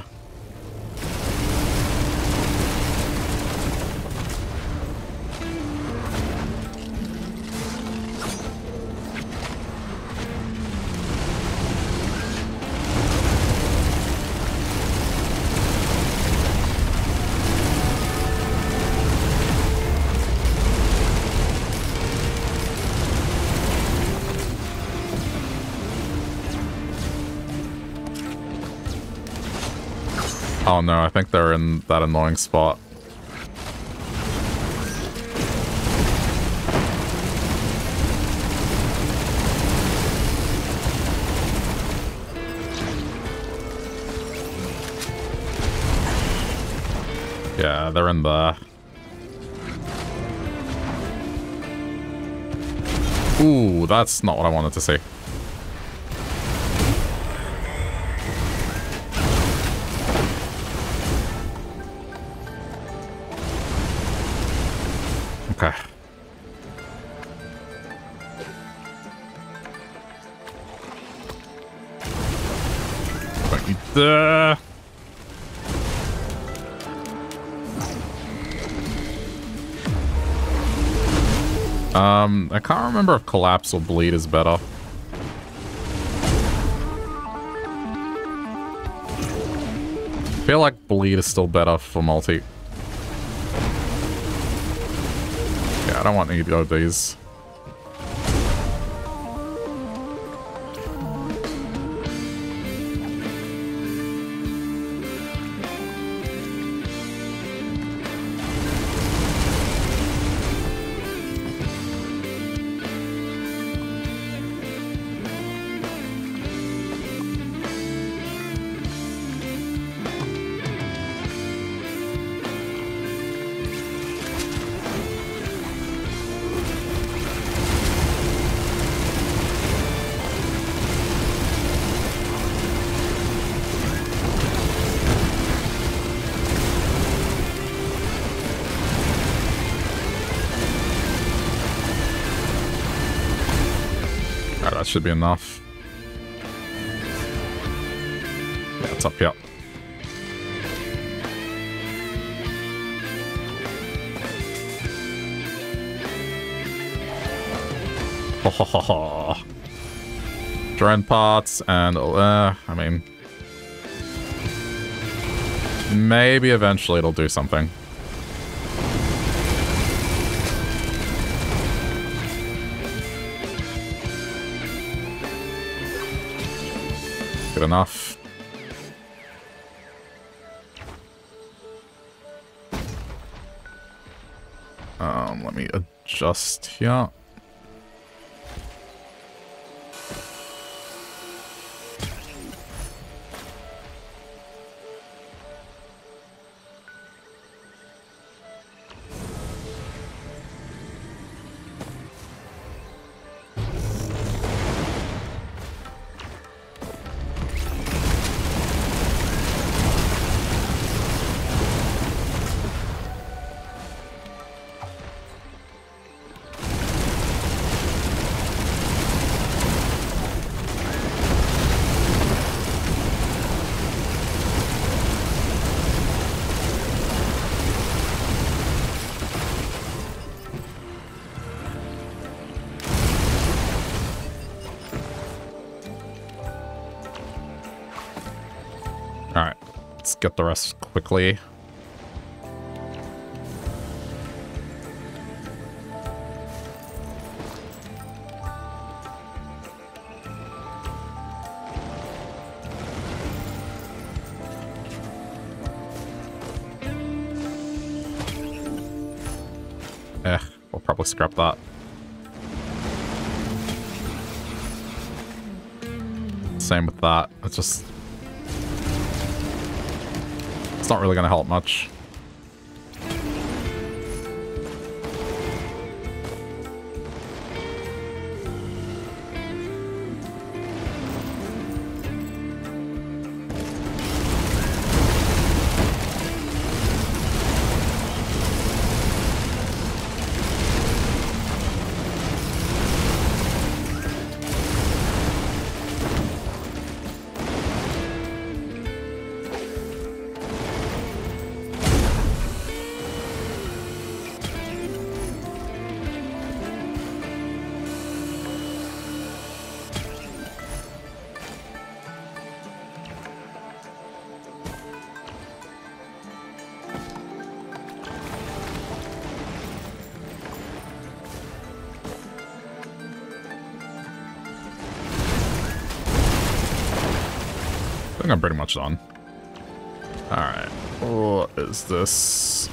Oh no, I think they're in that annoying spot. Yeah, they're in there. Ooh, that's not what I wanted to see. Okay. Right there. Um, I can't remember if Collapse or Bleed is better. I feel like Bleed is still better for multi. I don't want either of these. Should be enough. Yeah, it's up here. Ho ho ho ho. Drone parts and uh, I mean, maybe eventually it'll do something. Good enough. Um, let me adjust here. get the rest quickly. Eh, we'll probably scrap that. Same with that. It's just... It's not really going to help much. I think I'm pretty much done. Alright. What is this?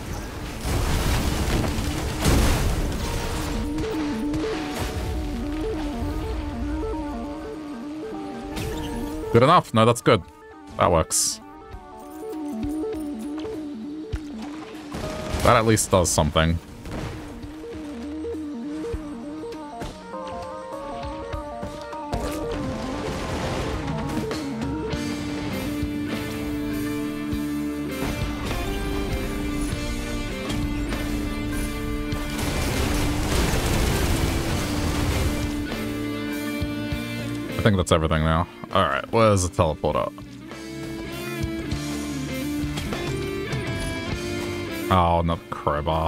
Good enough. No, that's good. That works. That at least does something. I think that's everything now. Alright, where's the teleporter? Oh, not the crowbar.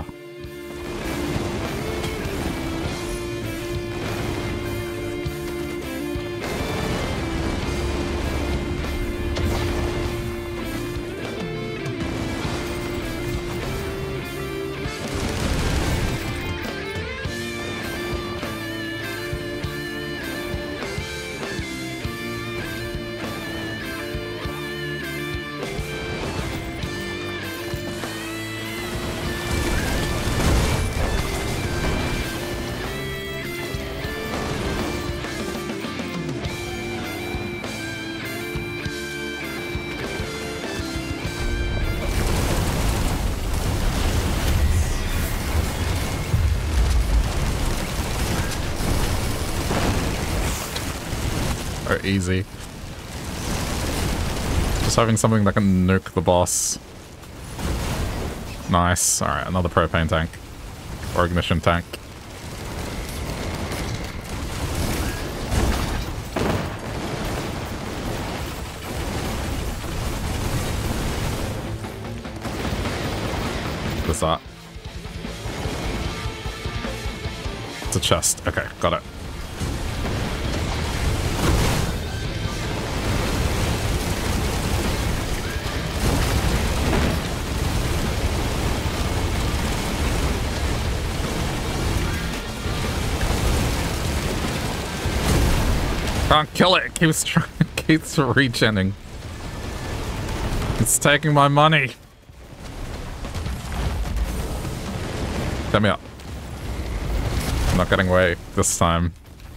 Easy. Just having something that can nuke the boss. Nice. Alright, another propane tank. Or ignition tank. What's that? It's a chest. Okay, got it. Can't kill it. It keeps trying, keeps regening. It's taking my money. Get me up. I'm not getting away this time.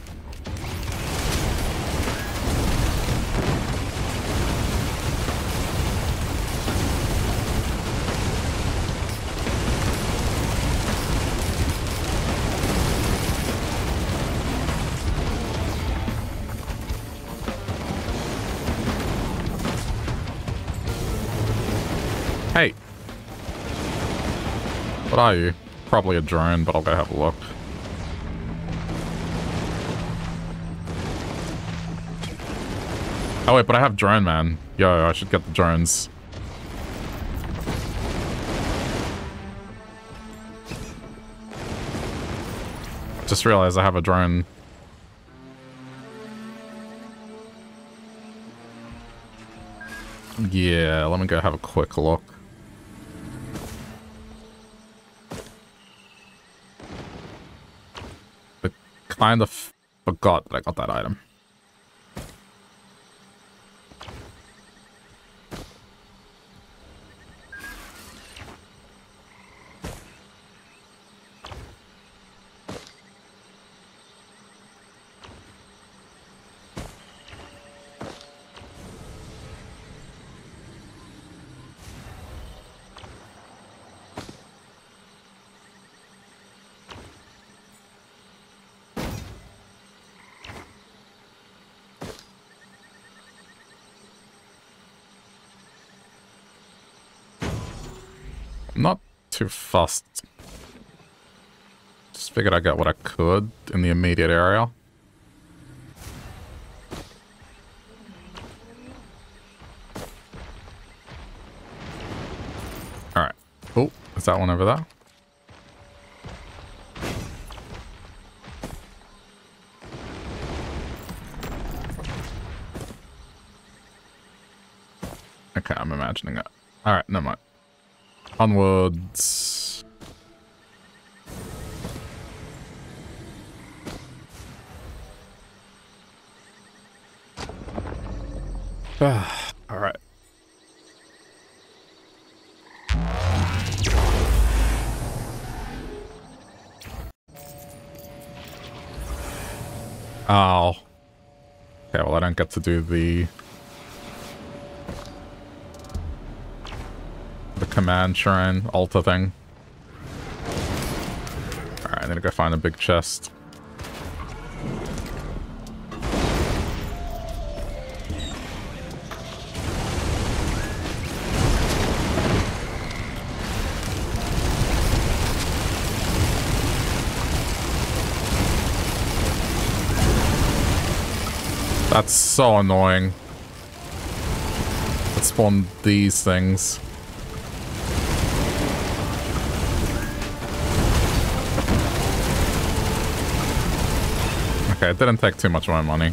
Hey. What are you? Probably a drone, but I'll go have a look. Oh wait, but I have drone man. Yo, I should get the drones. Just realized I have a drone. Yeah, let me go have a quick look. I kind of forgot that I got that item. Not too fussed. Just figured I'd get what I could in the immediate area. Alright. Oh, is that one over there? Okay, I'm imagining it. Alright, never mind. Onwards. Ah, all right. Oh. Okay, well, I don't get to do the the command shrine altar thing. Alright, I'm gonna go find a big chest. That's so annoying. Let's spawn these things. Okay, it didn't take too much of my money.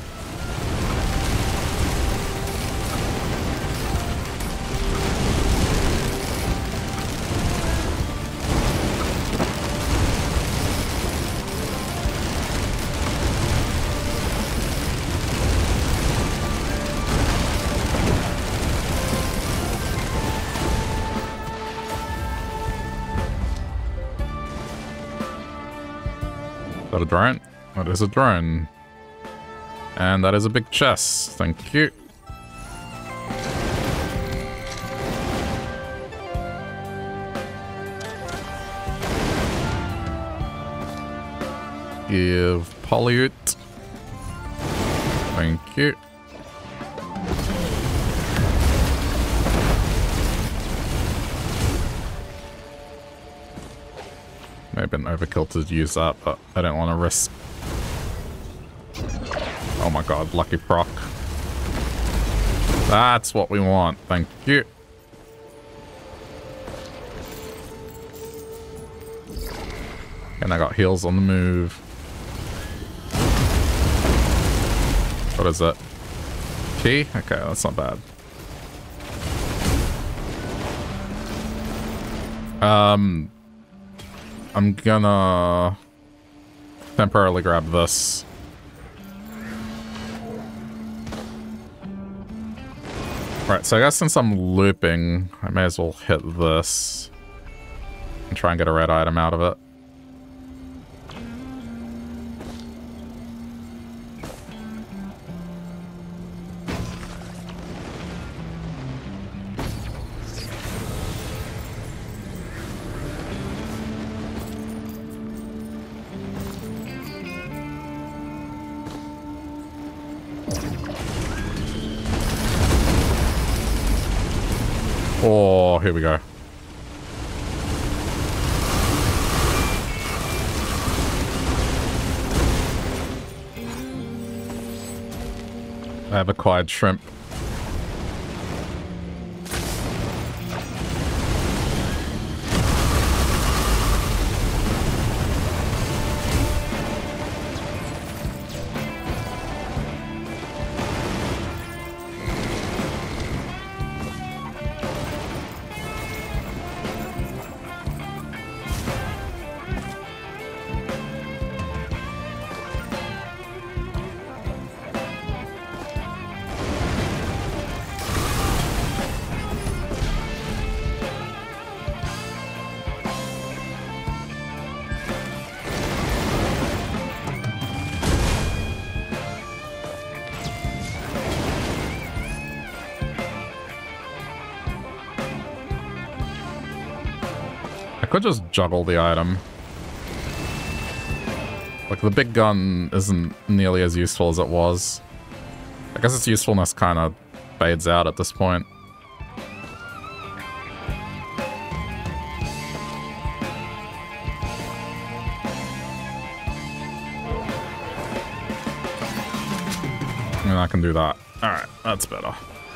Is that a drone? That is a drone. And that is a big chest. Thank you. Give pollute. Thank you. Maybe an overkill to use that, but I don't want to risk. Oh my god, lucky proc. That's what we want. Thank you. And I got heals on the move. What is it? Key? Okay, that's not bad. Um, I'm gonna temporarily grab this. Right, so I guess since I'm looping, I may as well hit this and try and get a red item out of it. Oh, here we go. I have acquired shrimp. could just juggle the item. Like, the big gun isn't nearly as useful as it was. I guess its usefulness kind of fades out at this point. And I can do that. Alright, that's better.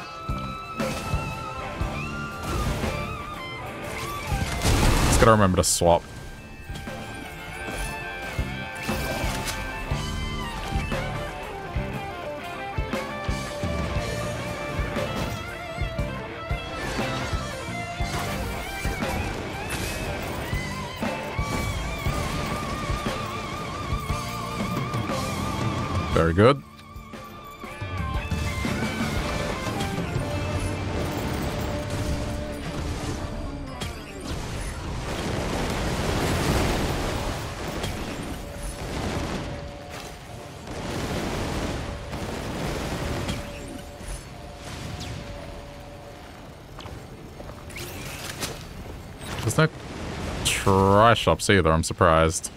Just gotta remember to swap. Very good. There's no tri-shops either, I'm surprised.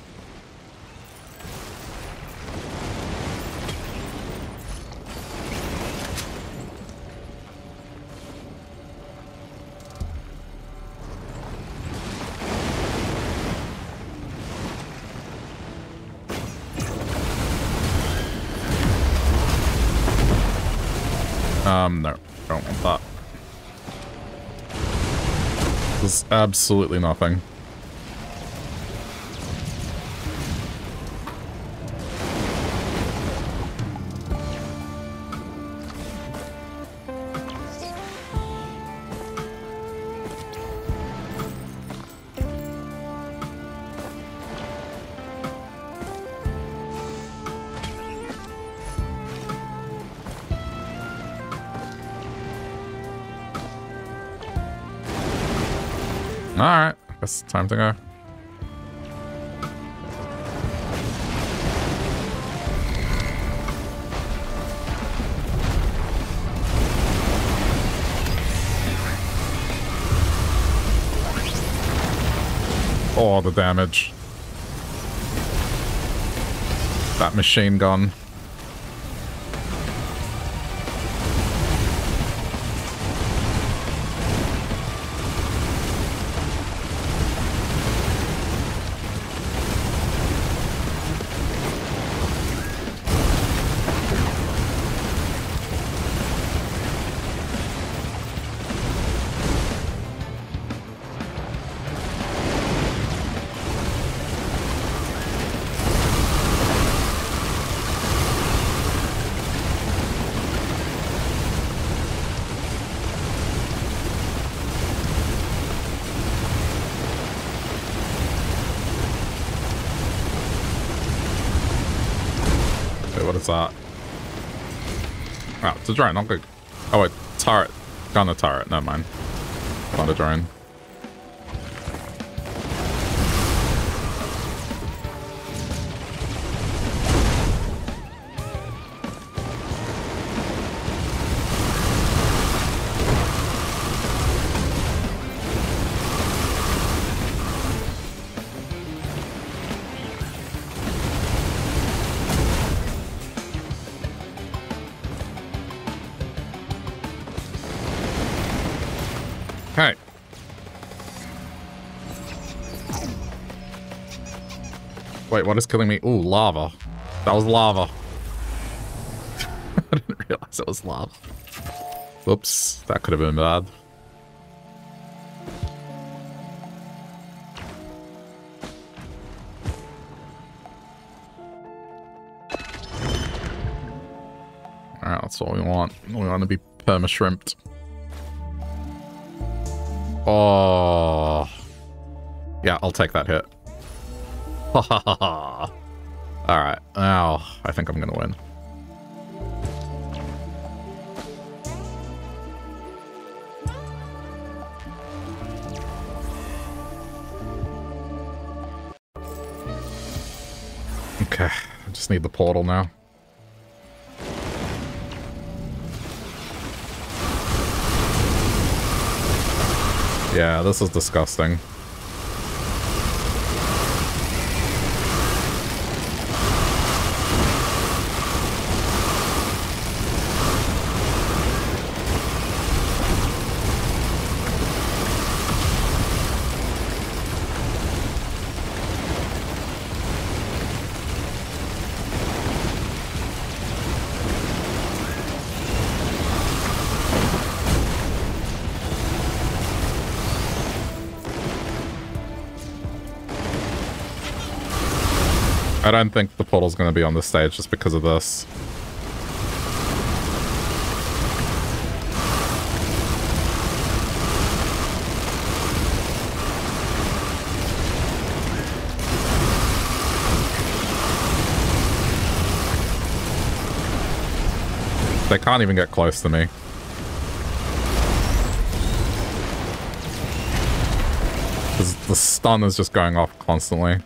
Um, no, don't want that. There's absolutely nothing. Alright, guess time to go. Oh, the damage. That machine gun. That. Oh, it's a drone, not good. Oh wait, turret. Gun a turret, never mind. Not a drone. Okay. Wait, what is killing me? Ooh, lava. That was lava. I didn't realize it was lava. Whoops, that could have been bad. Alright, that's what we want. We want to be perma-shrimped. Oh. Yeah, I'll take that hit. Ha ha ha ha. Alright, now I think I'm gonna win. Okay, I just need the portal now. Yeah, this is disgusting. I don't think the portal's going to be on this stage just because of this. They can't even get close to me. Because the stun is just going off constantly.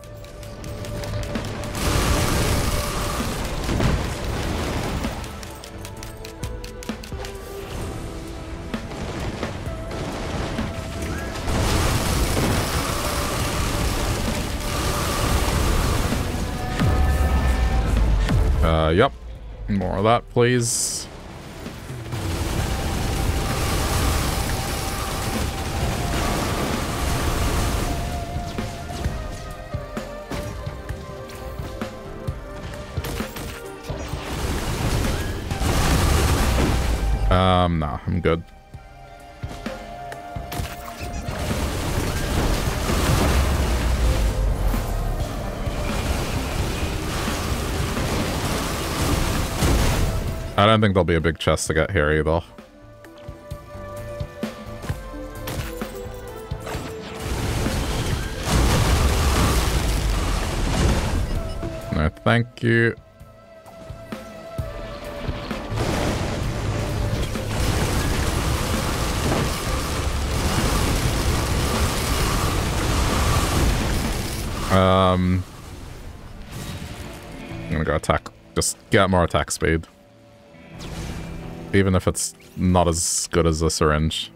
Uh, yep. More of that, please. Um, nah, I'm good. I don't think there'll be a big chest to get here either. No, thank you. Um, I'm gonna go attack. Just get more attack speed. Even if it's not as good as a syringe.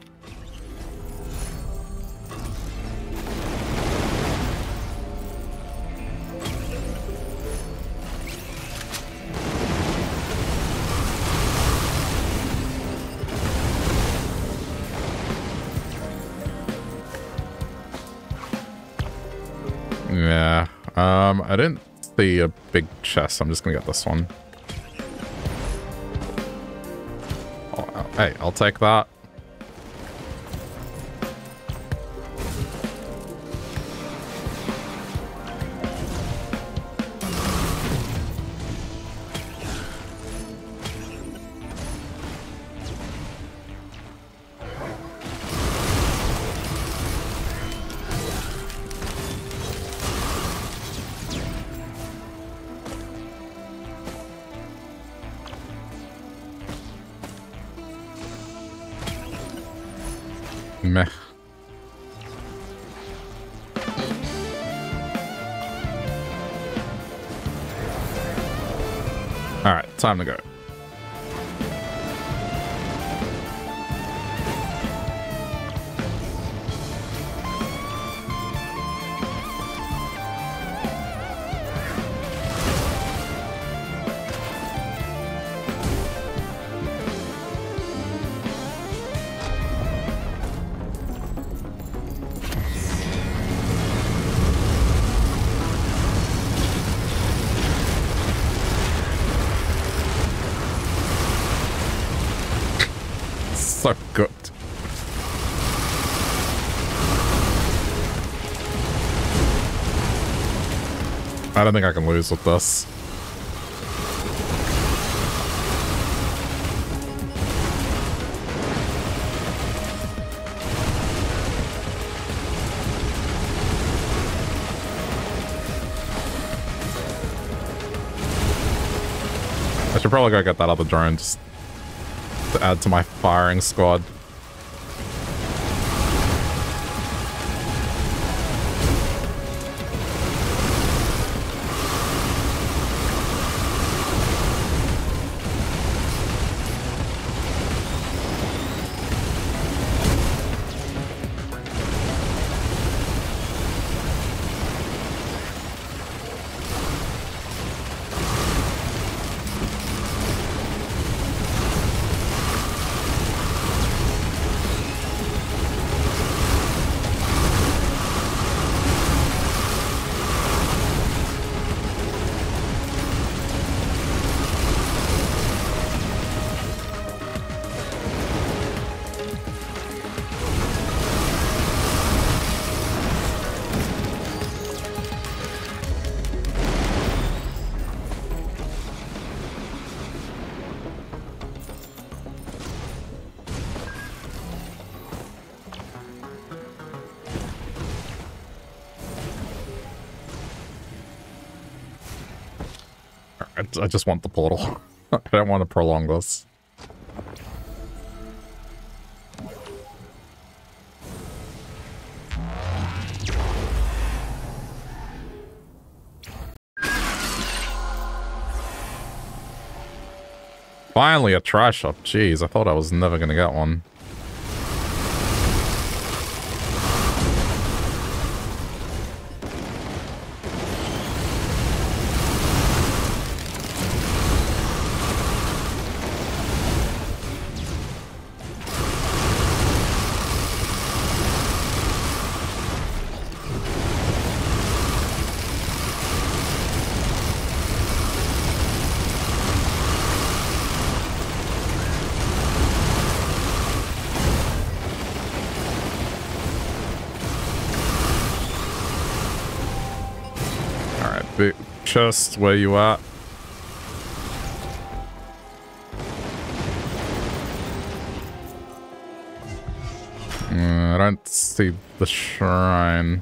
Yeah. Um, I didn't see a big chest. I'm just gonna get this one. Hey, I'll take that. Meh. Alright, time to go. So good. I don't think I can lose with this. I should probably go get that other drone just to add to my firing squad. I, I just want the portal. I don't want to prolong this. Finally a trash shop. Jeez, I thought I was never gonna get one. Chest, where you at? Mm, I don't see the shrine.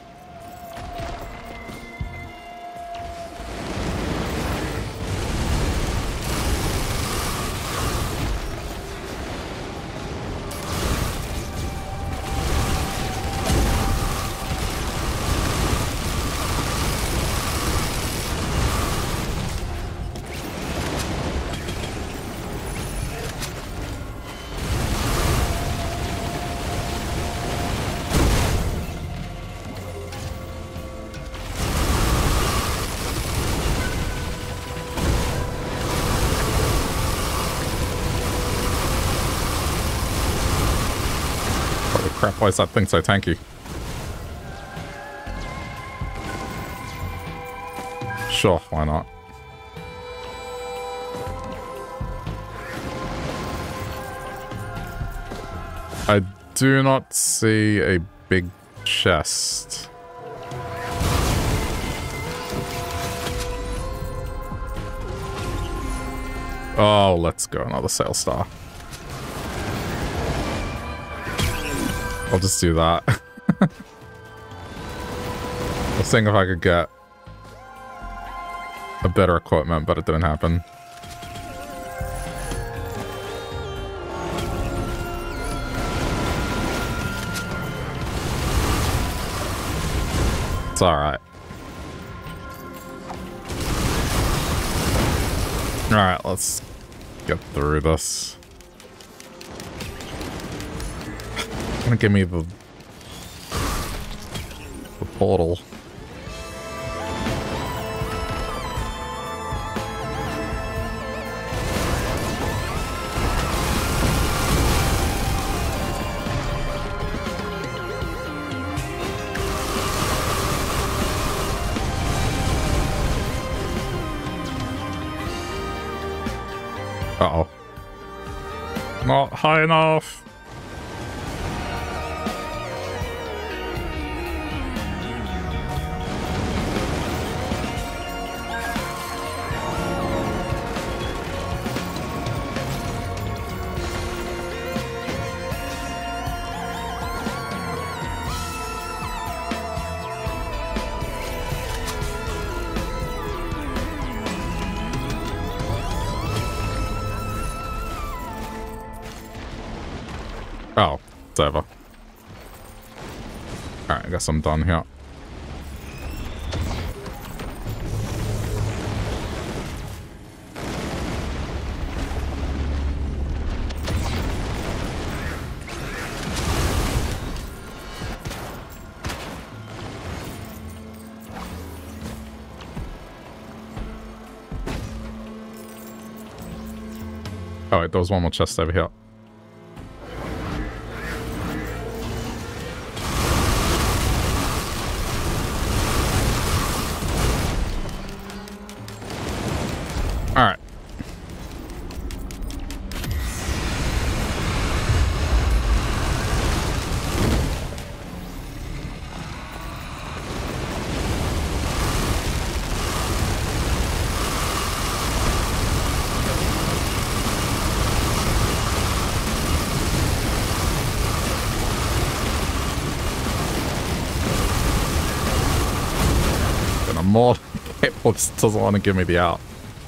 Why is that thing so tanky? Sure, why not? I do not see a big chest. Oh, let's go. Another Sail Star. I'll just do that. I was seeing if I could get a better equipment, but it didn't happen. It's alright. Alright, let's get through this. Gonna give me the the portal. Uh-oh. Not high enough. Oh, it's over. Alright, I guess I'm done here. Oh wait, there was one more chest over here. Alright. And a more cable just doesn't want to give me the out.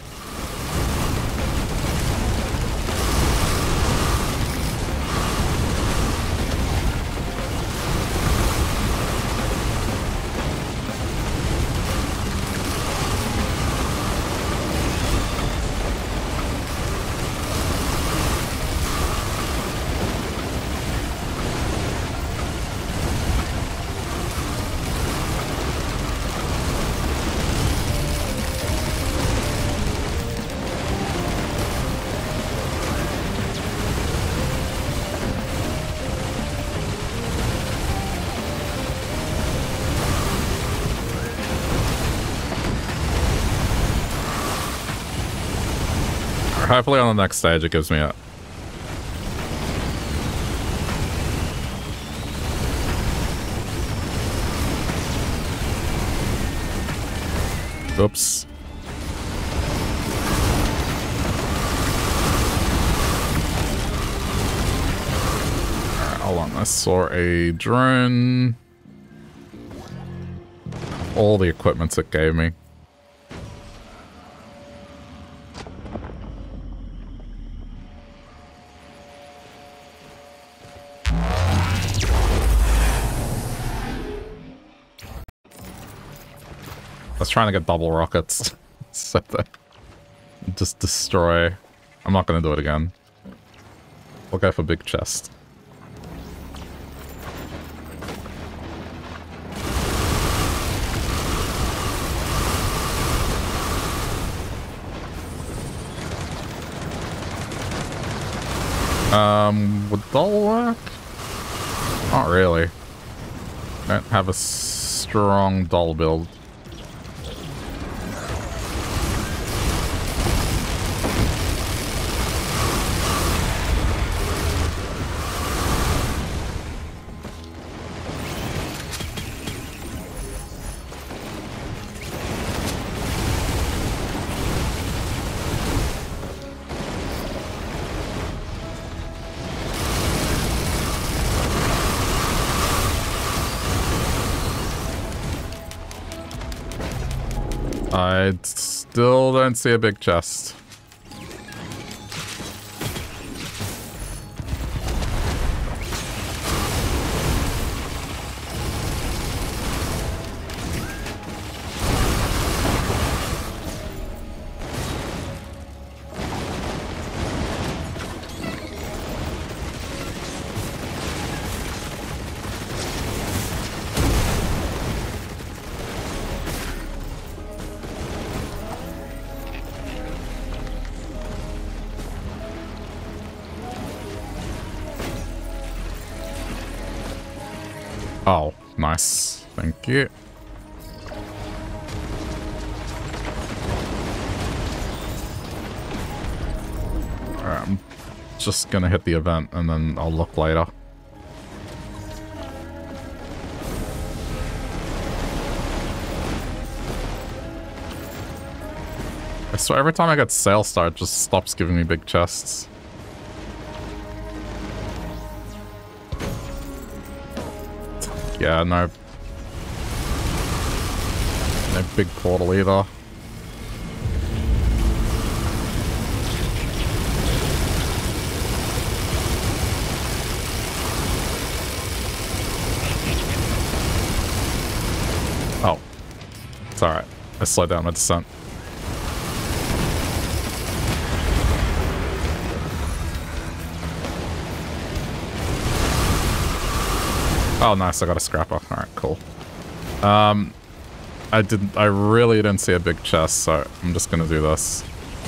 hopefully on the next stage it gives me it. Oops. Alright, hold on. I saw a drone. All the equipment it gave me. I was trying to get double rockets. So that just destroy. I'm not gonna do it again. We'll go for big chest. Um, would dull work? Not really. Don't have a strong dull build. I still don't see a big chest. Oh, nice. Thank you. Alright, I'm just gonna hit the event and then I'll look later. I swear every time I get Sail Star, it just stops giving me big chests. Yeah, no... No big portal either. Oh. It's alright. I slowed down my descent. Oh, nice. I got a scrapper. All right, cool. Um, I didn't. I really didn't see a big chest, so I'm just gonna do this.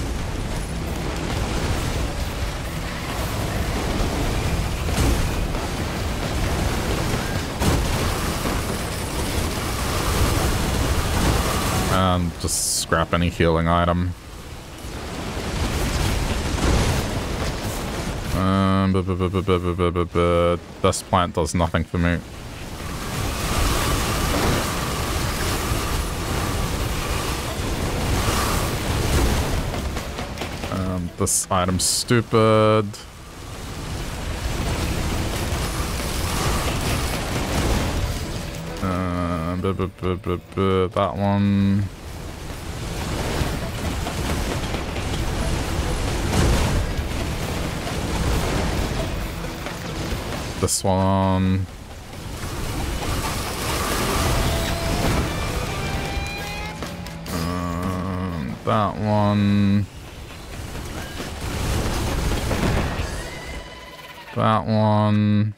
And just scrap any healing item. Um, bu bu bu bu bu bu bu bu. This plant does nothing for me. Um, this item's stupid. Uh, bu bu bu bu bu. That one. This one. Um, that one. That one.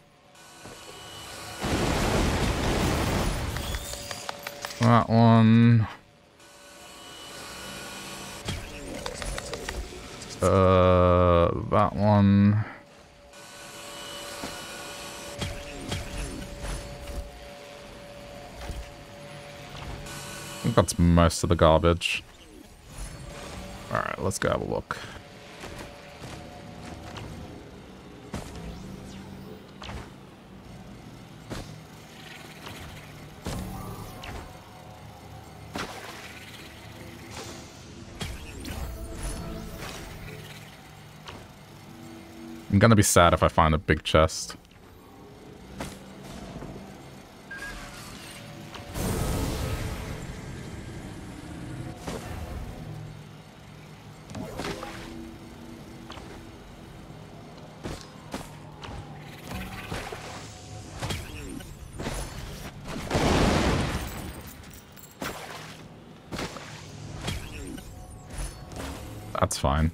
That one. Uh, that one. I think that's most of the garbage. Alright, let's go have a look. I'm gonna be sad if I find a big chest. That's fine.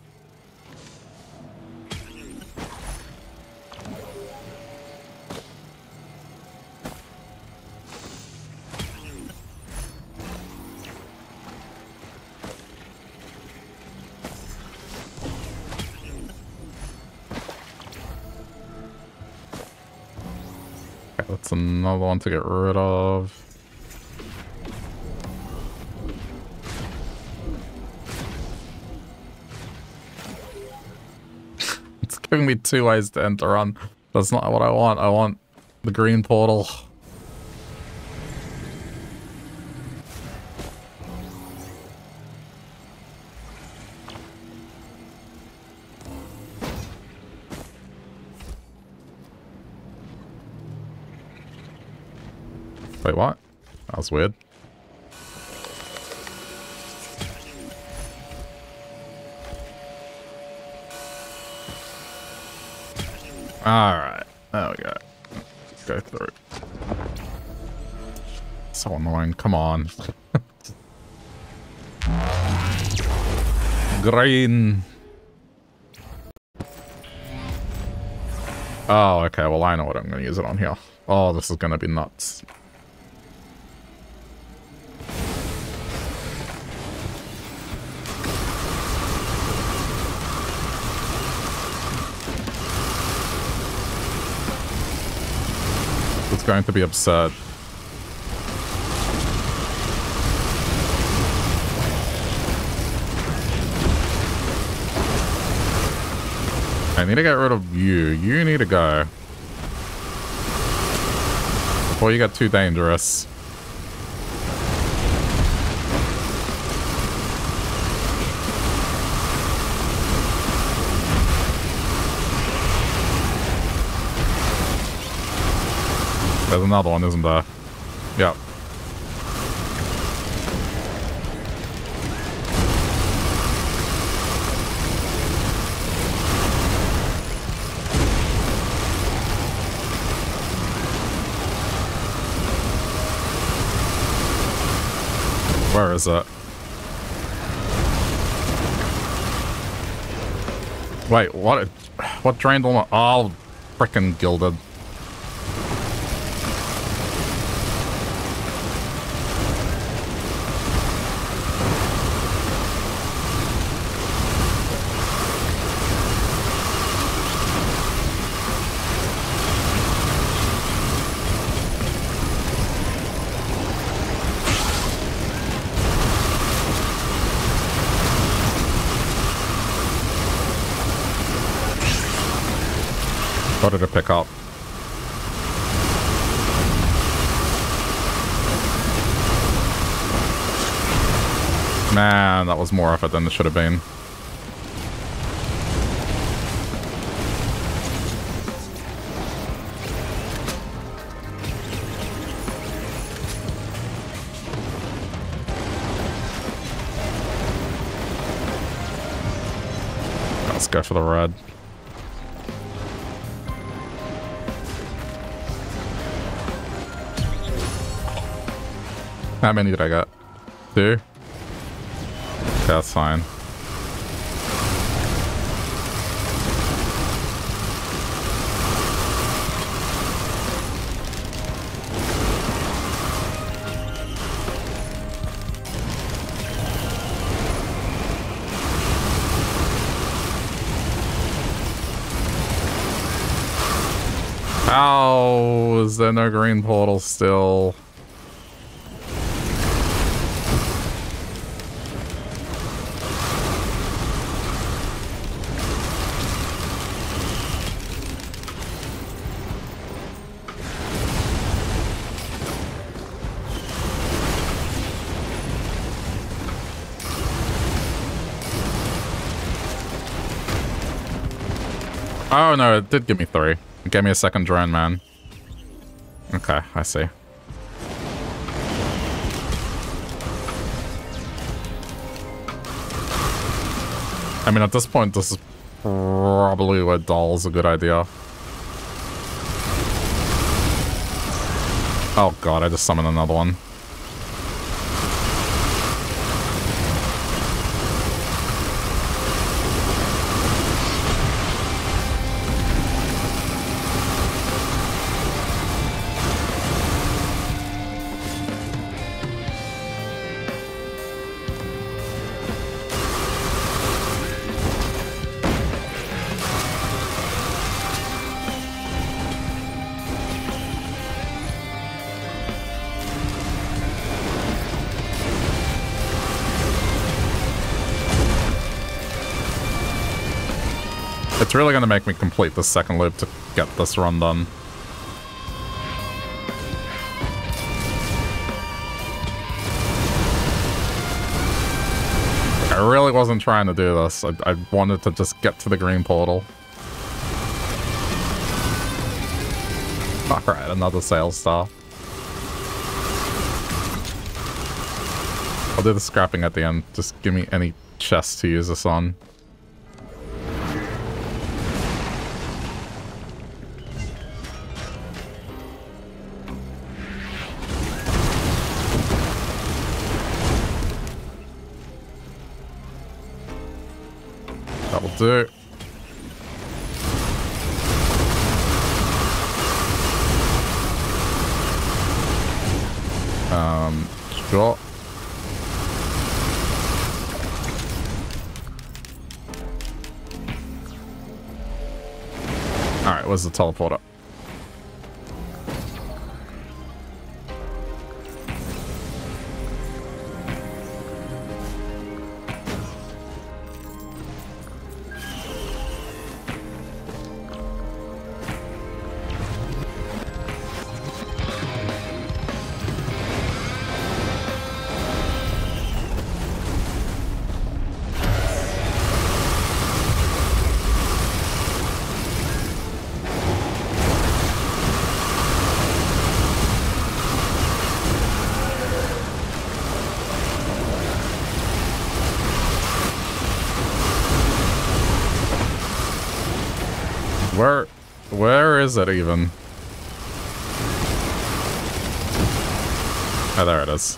Okay, that's another one to get rid of. Giving me two ways to enter on. That's not what I want. I want the green portal. Wait, what? That was weird. Alright, there we go. Let's go through. So annoying, come on. Green. Oh, okay, well I know what I'm going to use it on here. Oh, this is going to be nuts. It's going to be absurd. I need to get rid of you. You need to go. Before you get too dangerous. There's another one, isn't there? Yep. Where is it? Wait, what? What drained all my... Oh, frickin' gilded. What did it pick up? Man, that was more effort than it should have been. Let's go for the red. How many did I get? Two? Okay, that's fine. How is there no green portal still? Oh no, it did give me three. It gave me a second drone, man. Okay, I see. I mean, at this point, this is probably where doll's a good idea. Oh god, I just summoned another one. It's really gonna make me complete the second loop to get this run done. I really wasn't trying to do this. I, I wanted to just get to the green portal. Alright, another sales star. I'll do the scrapping at the end. Just give me any chest to use this on. Do. Um, sure. Alright, where's the teleporter? Where, where is it even? Oh, there it is.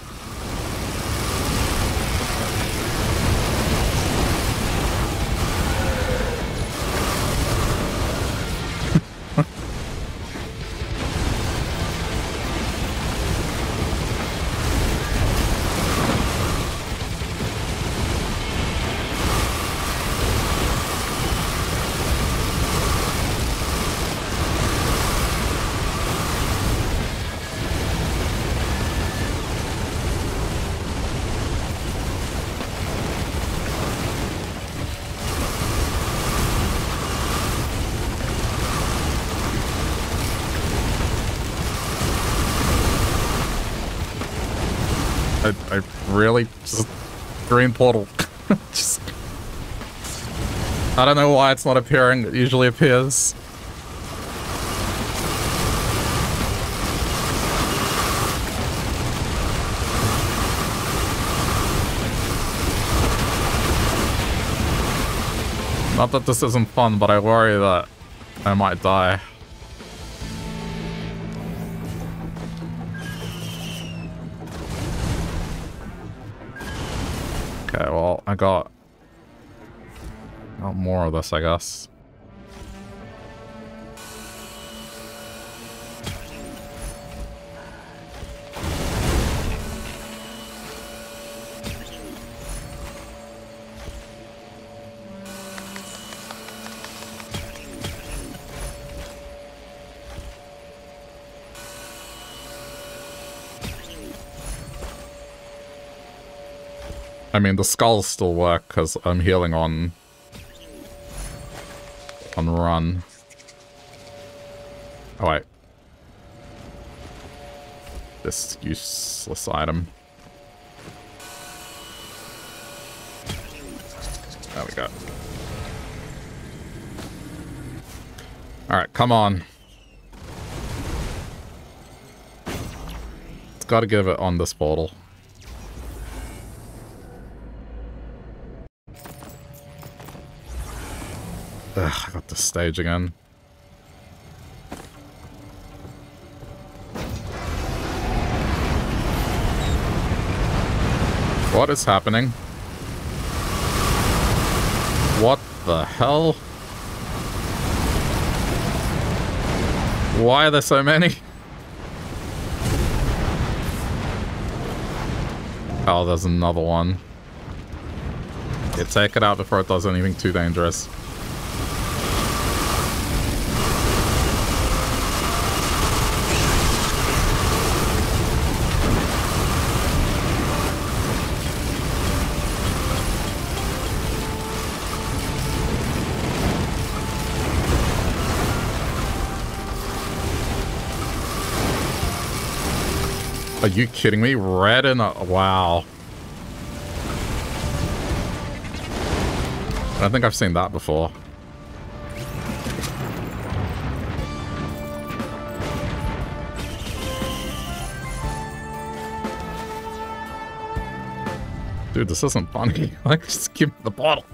I, I really just green portal. Just I don't know why it's not appearing. It usually appears. Not that this isn't fun, but I worry that I might die. Okay, well, I got, got more of this, I guess. I mean, the skulls still work because I'm healing on on run. Oh wait, this useless item. There we go. Alright, come on. It's gotta give it on this portal. Ugh, I got this stage again. What is happening? What the hell? Why are there so many? Oh, there's another one. Yeah, take it out before it does anything too dangerous. Are you kidding me? Red and a... Wow. I don't think I've seen that before. Dude, this isn't funny. Like, just give me the bottle.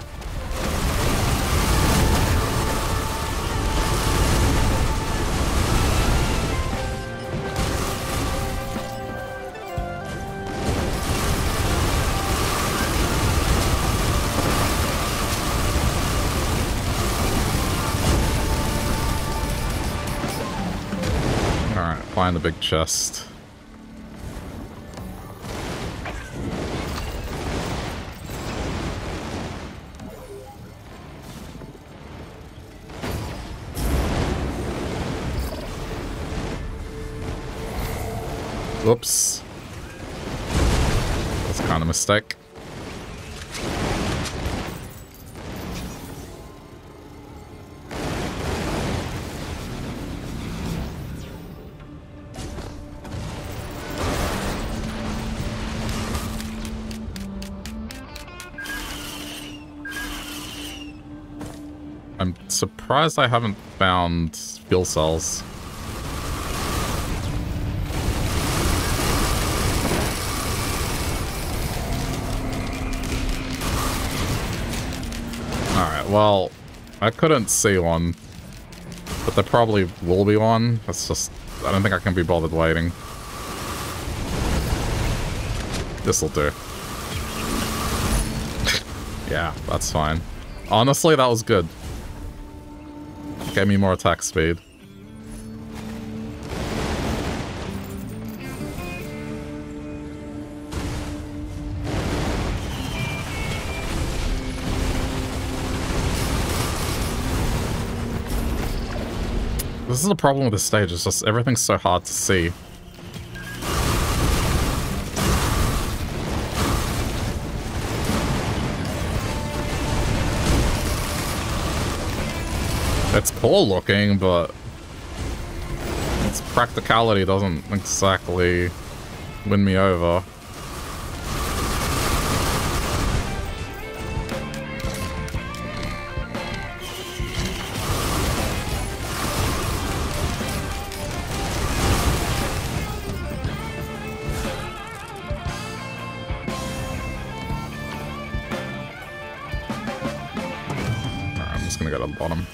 Find the big chest. Whoops. That's kind of a mistake. I'm surprised I haven't found fuel cells. Alright, well, I couldn't see one, but there probably will be one. It's just, I don't think I can be bothered waiting. This'll do. Yeah, that's fine. Honestly, that was good. Gave me more attack speed. This is the problem with this stage, it's just everything's so hard to see. It's cool looking, but its practicality doesn't exactly win me over. Alright, I'm just gonna go to the bottom.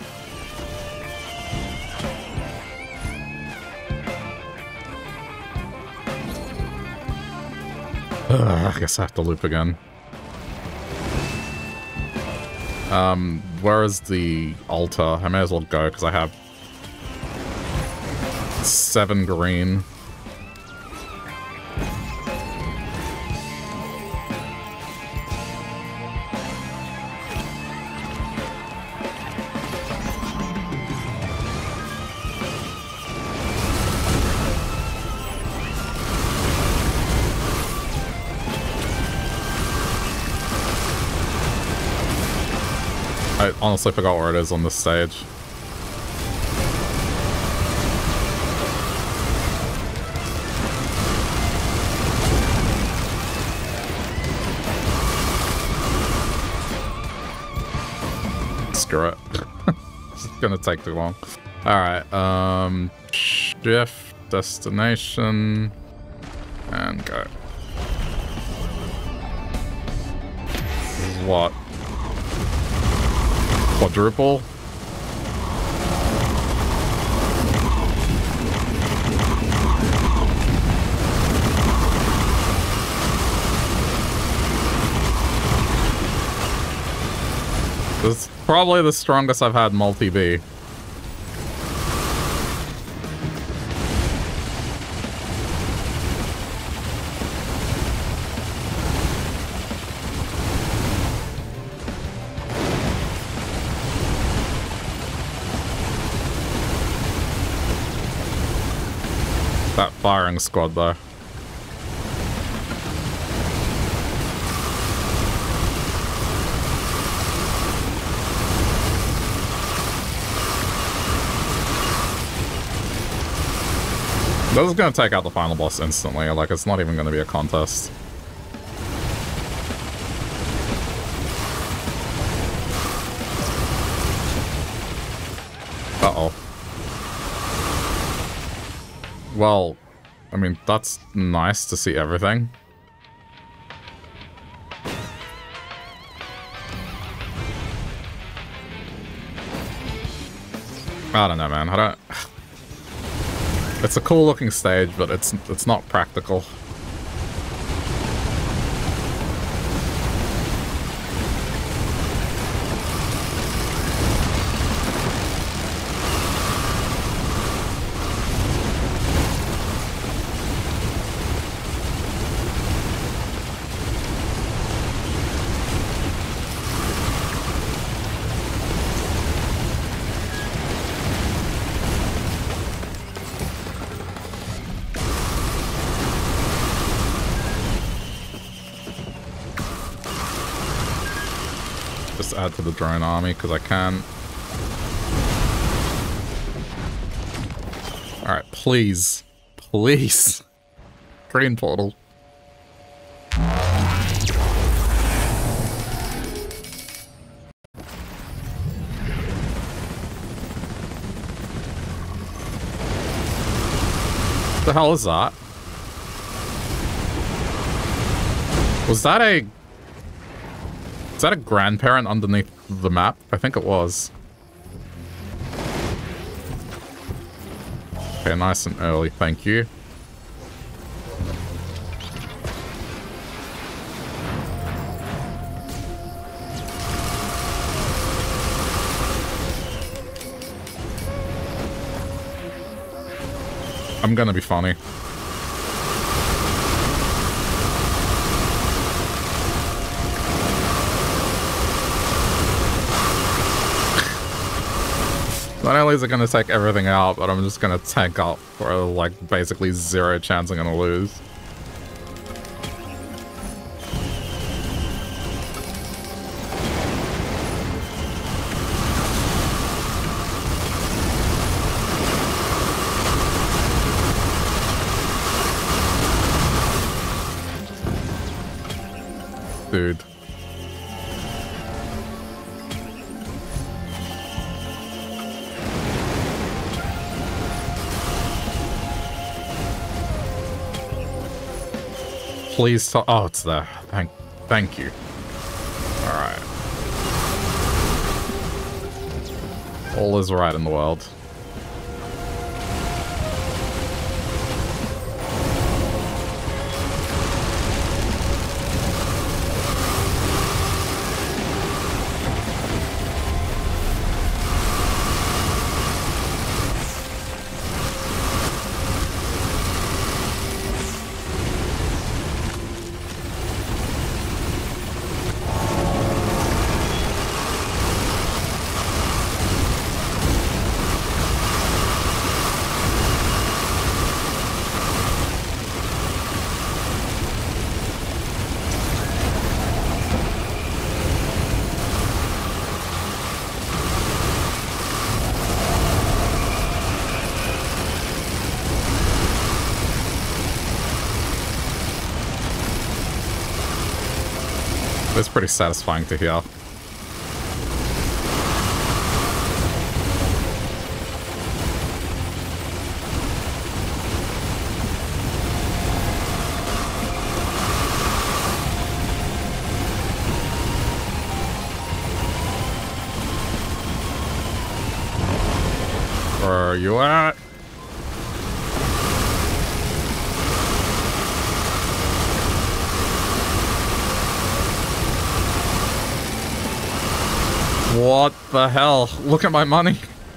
Ugh, I guess I have to loop again. Um, where is the altar? I may as well go, because I have seven green. I honestly forgot where it is on this stage. Screw it. It's gonna take too long. Alright, um... shift, destination... and go. This is what? Quadruple? This is probably the strongest I've had multi-B. That firing squad, though. This is gonna take out the final boss instantly, like it's not even gonna be a contest. Uh-oh. Well, I mean, that's nice to see everything. I don't know, man. I don't... It's a cool looking stage, but it's it's not practical. Add to the drone army because I can. Alright, please. Please. Green portal. What the hell is that? Was that a... Is that a grandparent underneath the map? I think it was. Okay, nice and early, thank you. I'm gonna be funny. Not only is it going to take everything out, but I'm just going to tank up for like basically zero chance I'm going to lose. Dude. Please stop. Oh, it's there. Thank, thank you. All right. All is right in the world. It's pretty satisfying to hear. Where are you at? What the hell? Look at my money.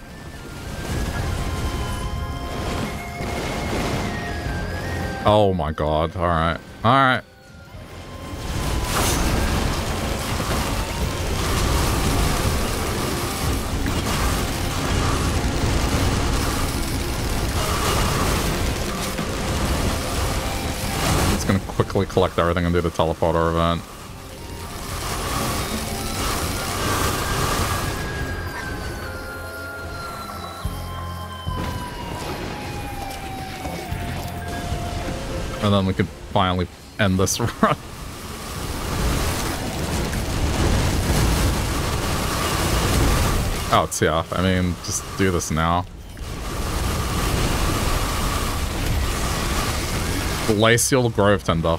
Oh my god. Alright. Alright. It's gonna quickly collect everything and do the teleporter event. And then we could finally end this run. Oh, it's yeah. I mean, just do this now. Glacial Grove Tender.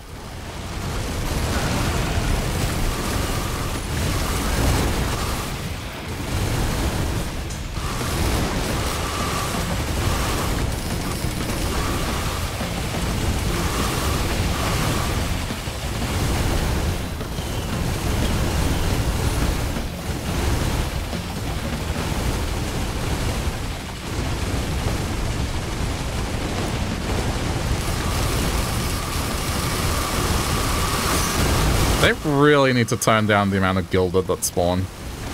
They really need to tone down the amount of gilded that spawn.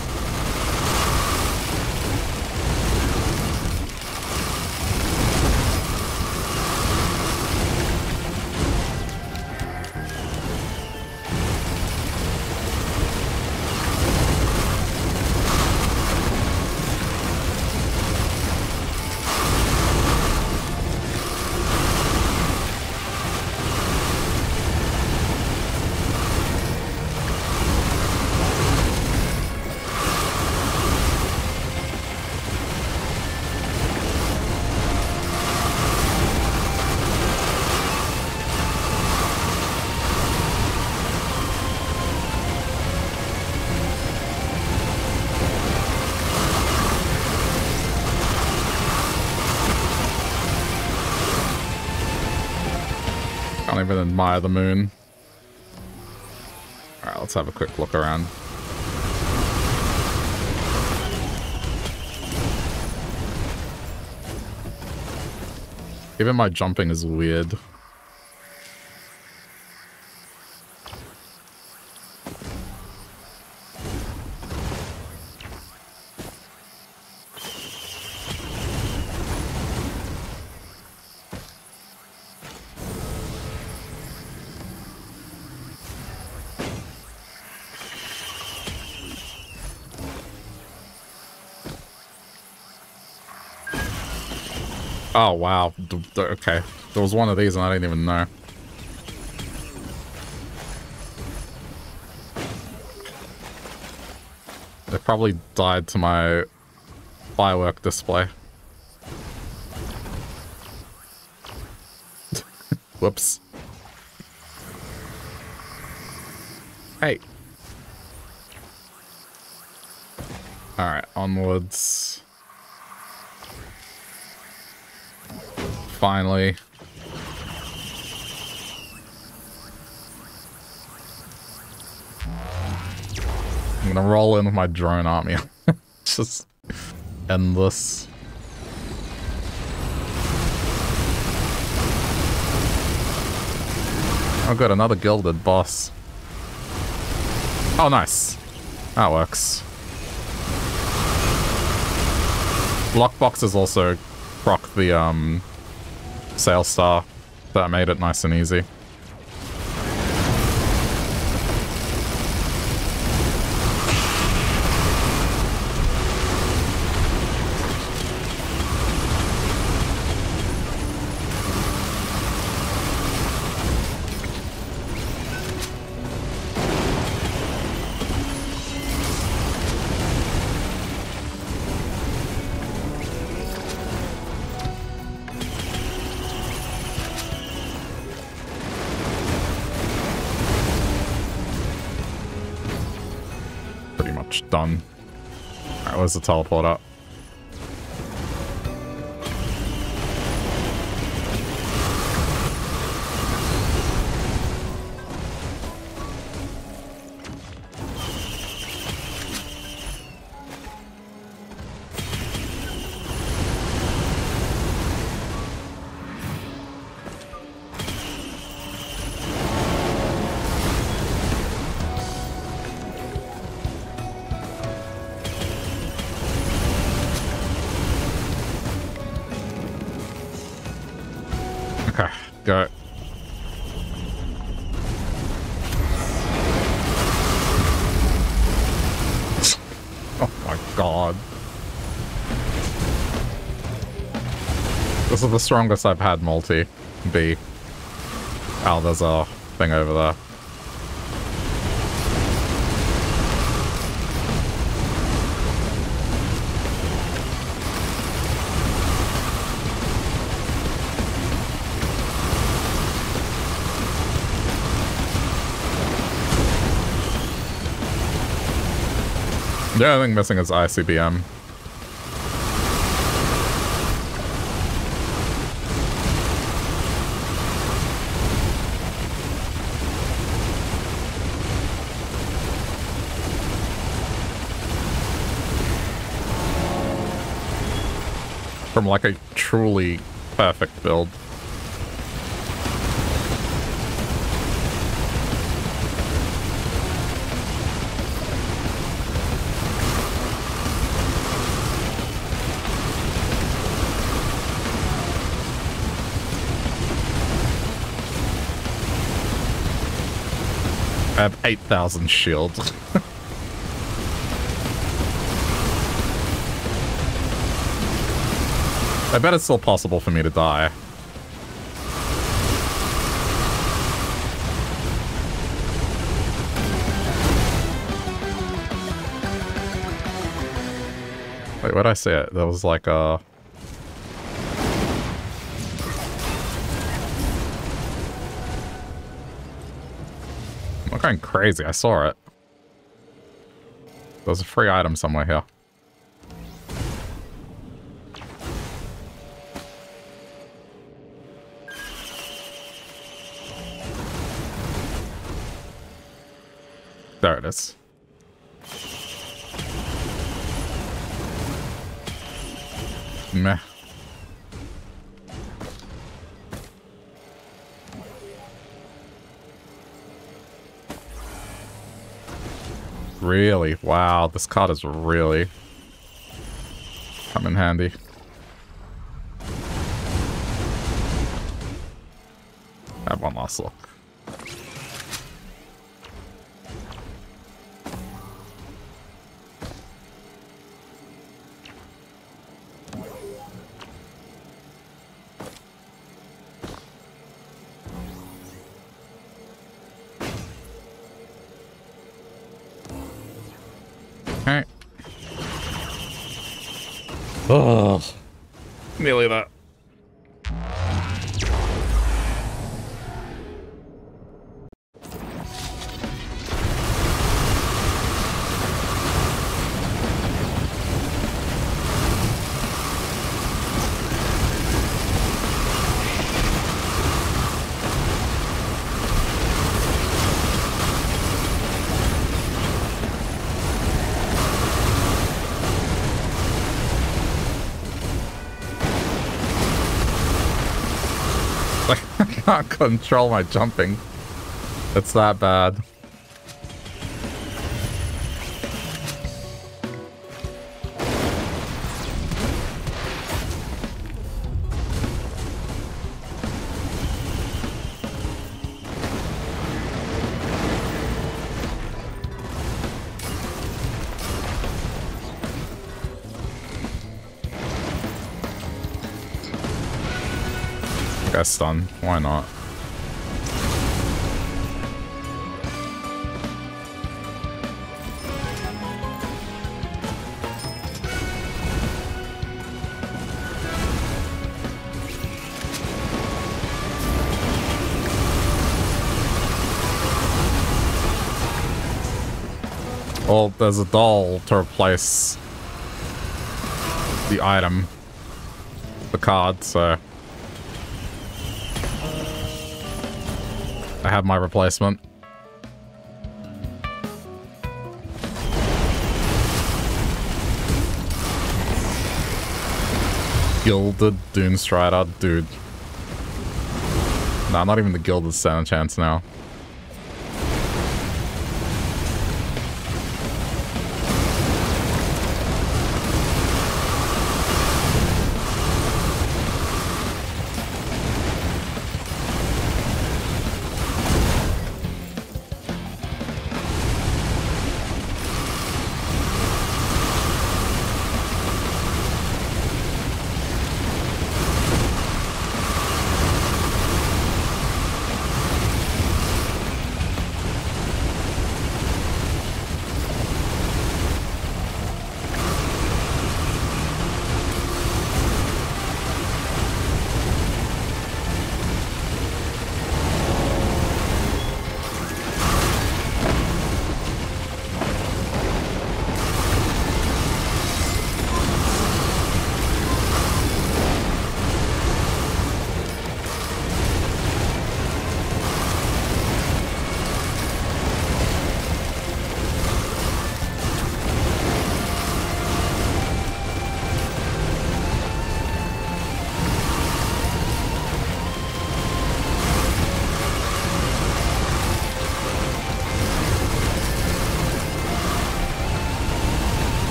Can't even admire the moon. Alright, let's have a quick look around. Even my jumping is weird. Oh, wow. D d okay. There was one of these and I didn't even know. They probably died to my firework display. Whoops. Hey. Alright, onwards. Finally. I'm gonna roll in with my drone army. Just endless. Oh good, another gilded boss. Oh nice. That works. Lockboxes also proc the um Sail Star. That made it nice and easy. Done. Alright, where's the teleport up? Go. Oh my god. This is the strongest I've had multi. B. Oh, there's a thing over there. The only thing missing is I C B M. From like a truly perfect build. I have eight thousand shield. I bet it's still possible for me to die. Wait, where'd I see it? There was like a... I'm going crazy, I saw it. There's a free item somewhere here. There it is. Meh. Really? Wow, this card is really come in handy. Have one last look. Okay. Oh, nearly that. I can't control my jumping. It's that bad. Stun. Why not? Well, there's a doll to replace the item, the card, so I have my replacement. Gilded Doomstrider, dude. Nah, not even the Gilded stand a chance now.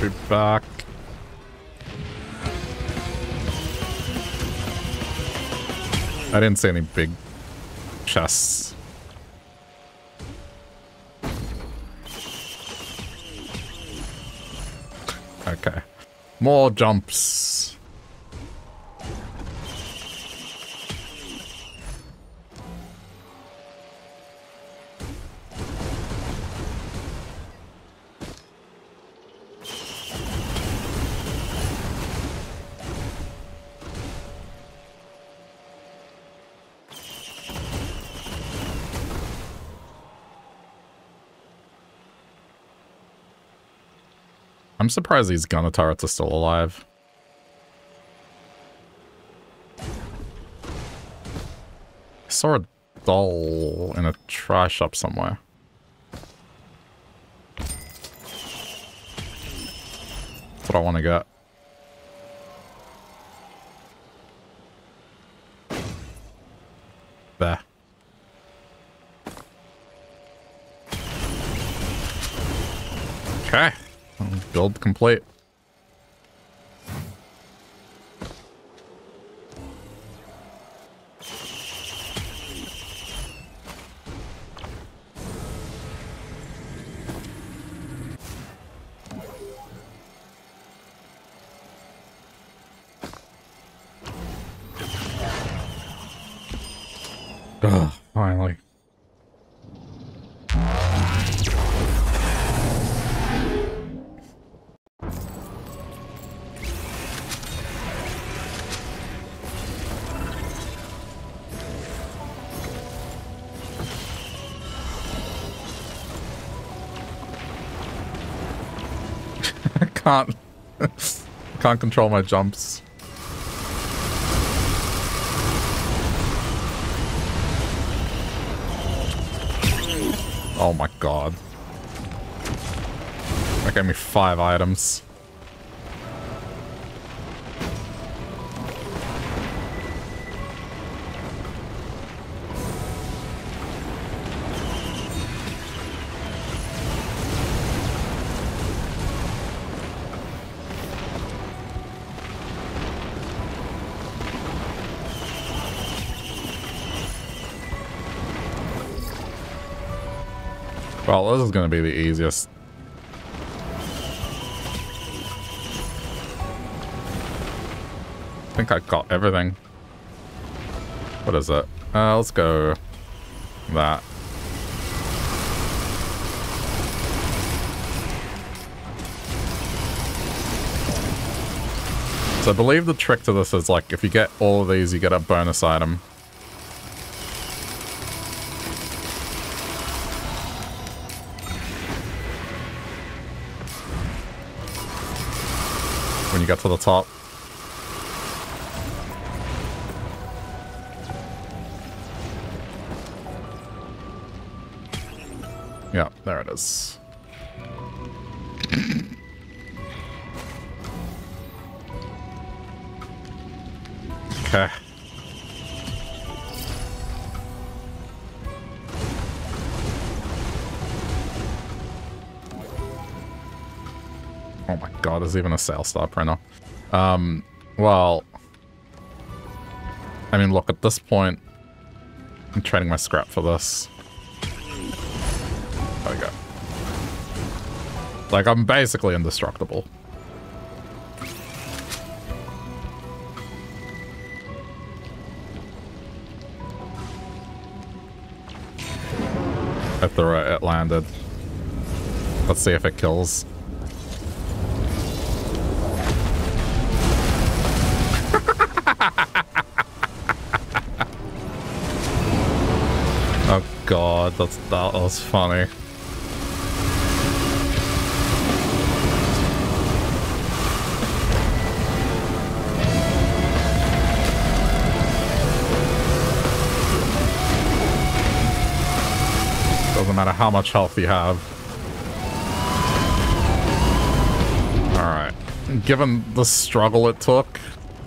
shoot back. I didn't see any big chests. Okay. More jumps. I'm surprised these gunner turrets are still alive. I saw a doll in a trash shop somewhere. That's what I want to get. There. Okay. Build complete. Ugh, finally. Can't can't control my jumps. Oh my god. That gave me five items. Well, this is going to be the easiest. I think I got everything. What is it? Uh, let's go that. So I believe the trick to this is like if you get all of these, you get a bonus item. When you get to the top. Yeah, there it is. Okay. Oh my god, there's even a sale stop right now. Um, well... I mean, look, at this point... I'm trading my scrap for this. There we go. Like, I'm basically indestructible. I threw it, it landed. Let's see if it kills. Oh god, that's, that was funny. Doesn't matter how much health you have. Alright. Given the struggle it took...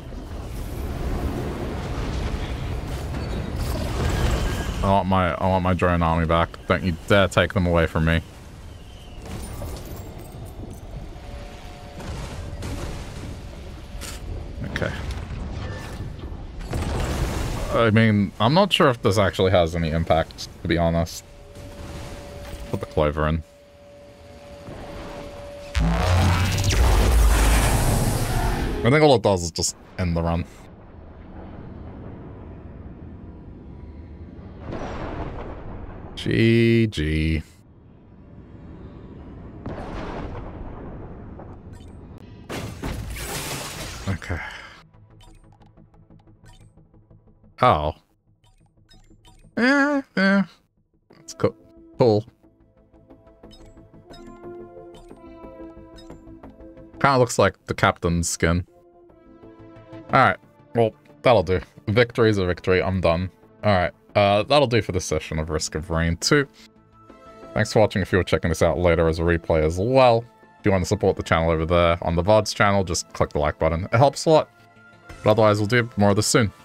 I want my I want my drone army back. Don't you dare take them away from me. I mean, I'm not sure if this actually has any impact, to be honest. Put the Clover in. I think all it does is just end the run. G G. Okay. Oh. Yeah, yeah. That's cool. Cool. Kind of looks like the captain's skin. Alright. Well, that'll do. Victory's a victory. I'm done. Alright. Uh, that'll do for this session of Risk of Rain two. Thanks for watching if you're checking this out later as a replay as well. If you want to support the channel over there on the V O Ds channel, just click the like button. It helps a lot. But otherwise, we'll do more of this soon.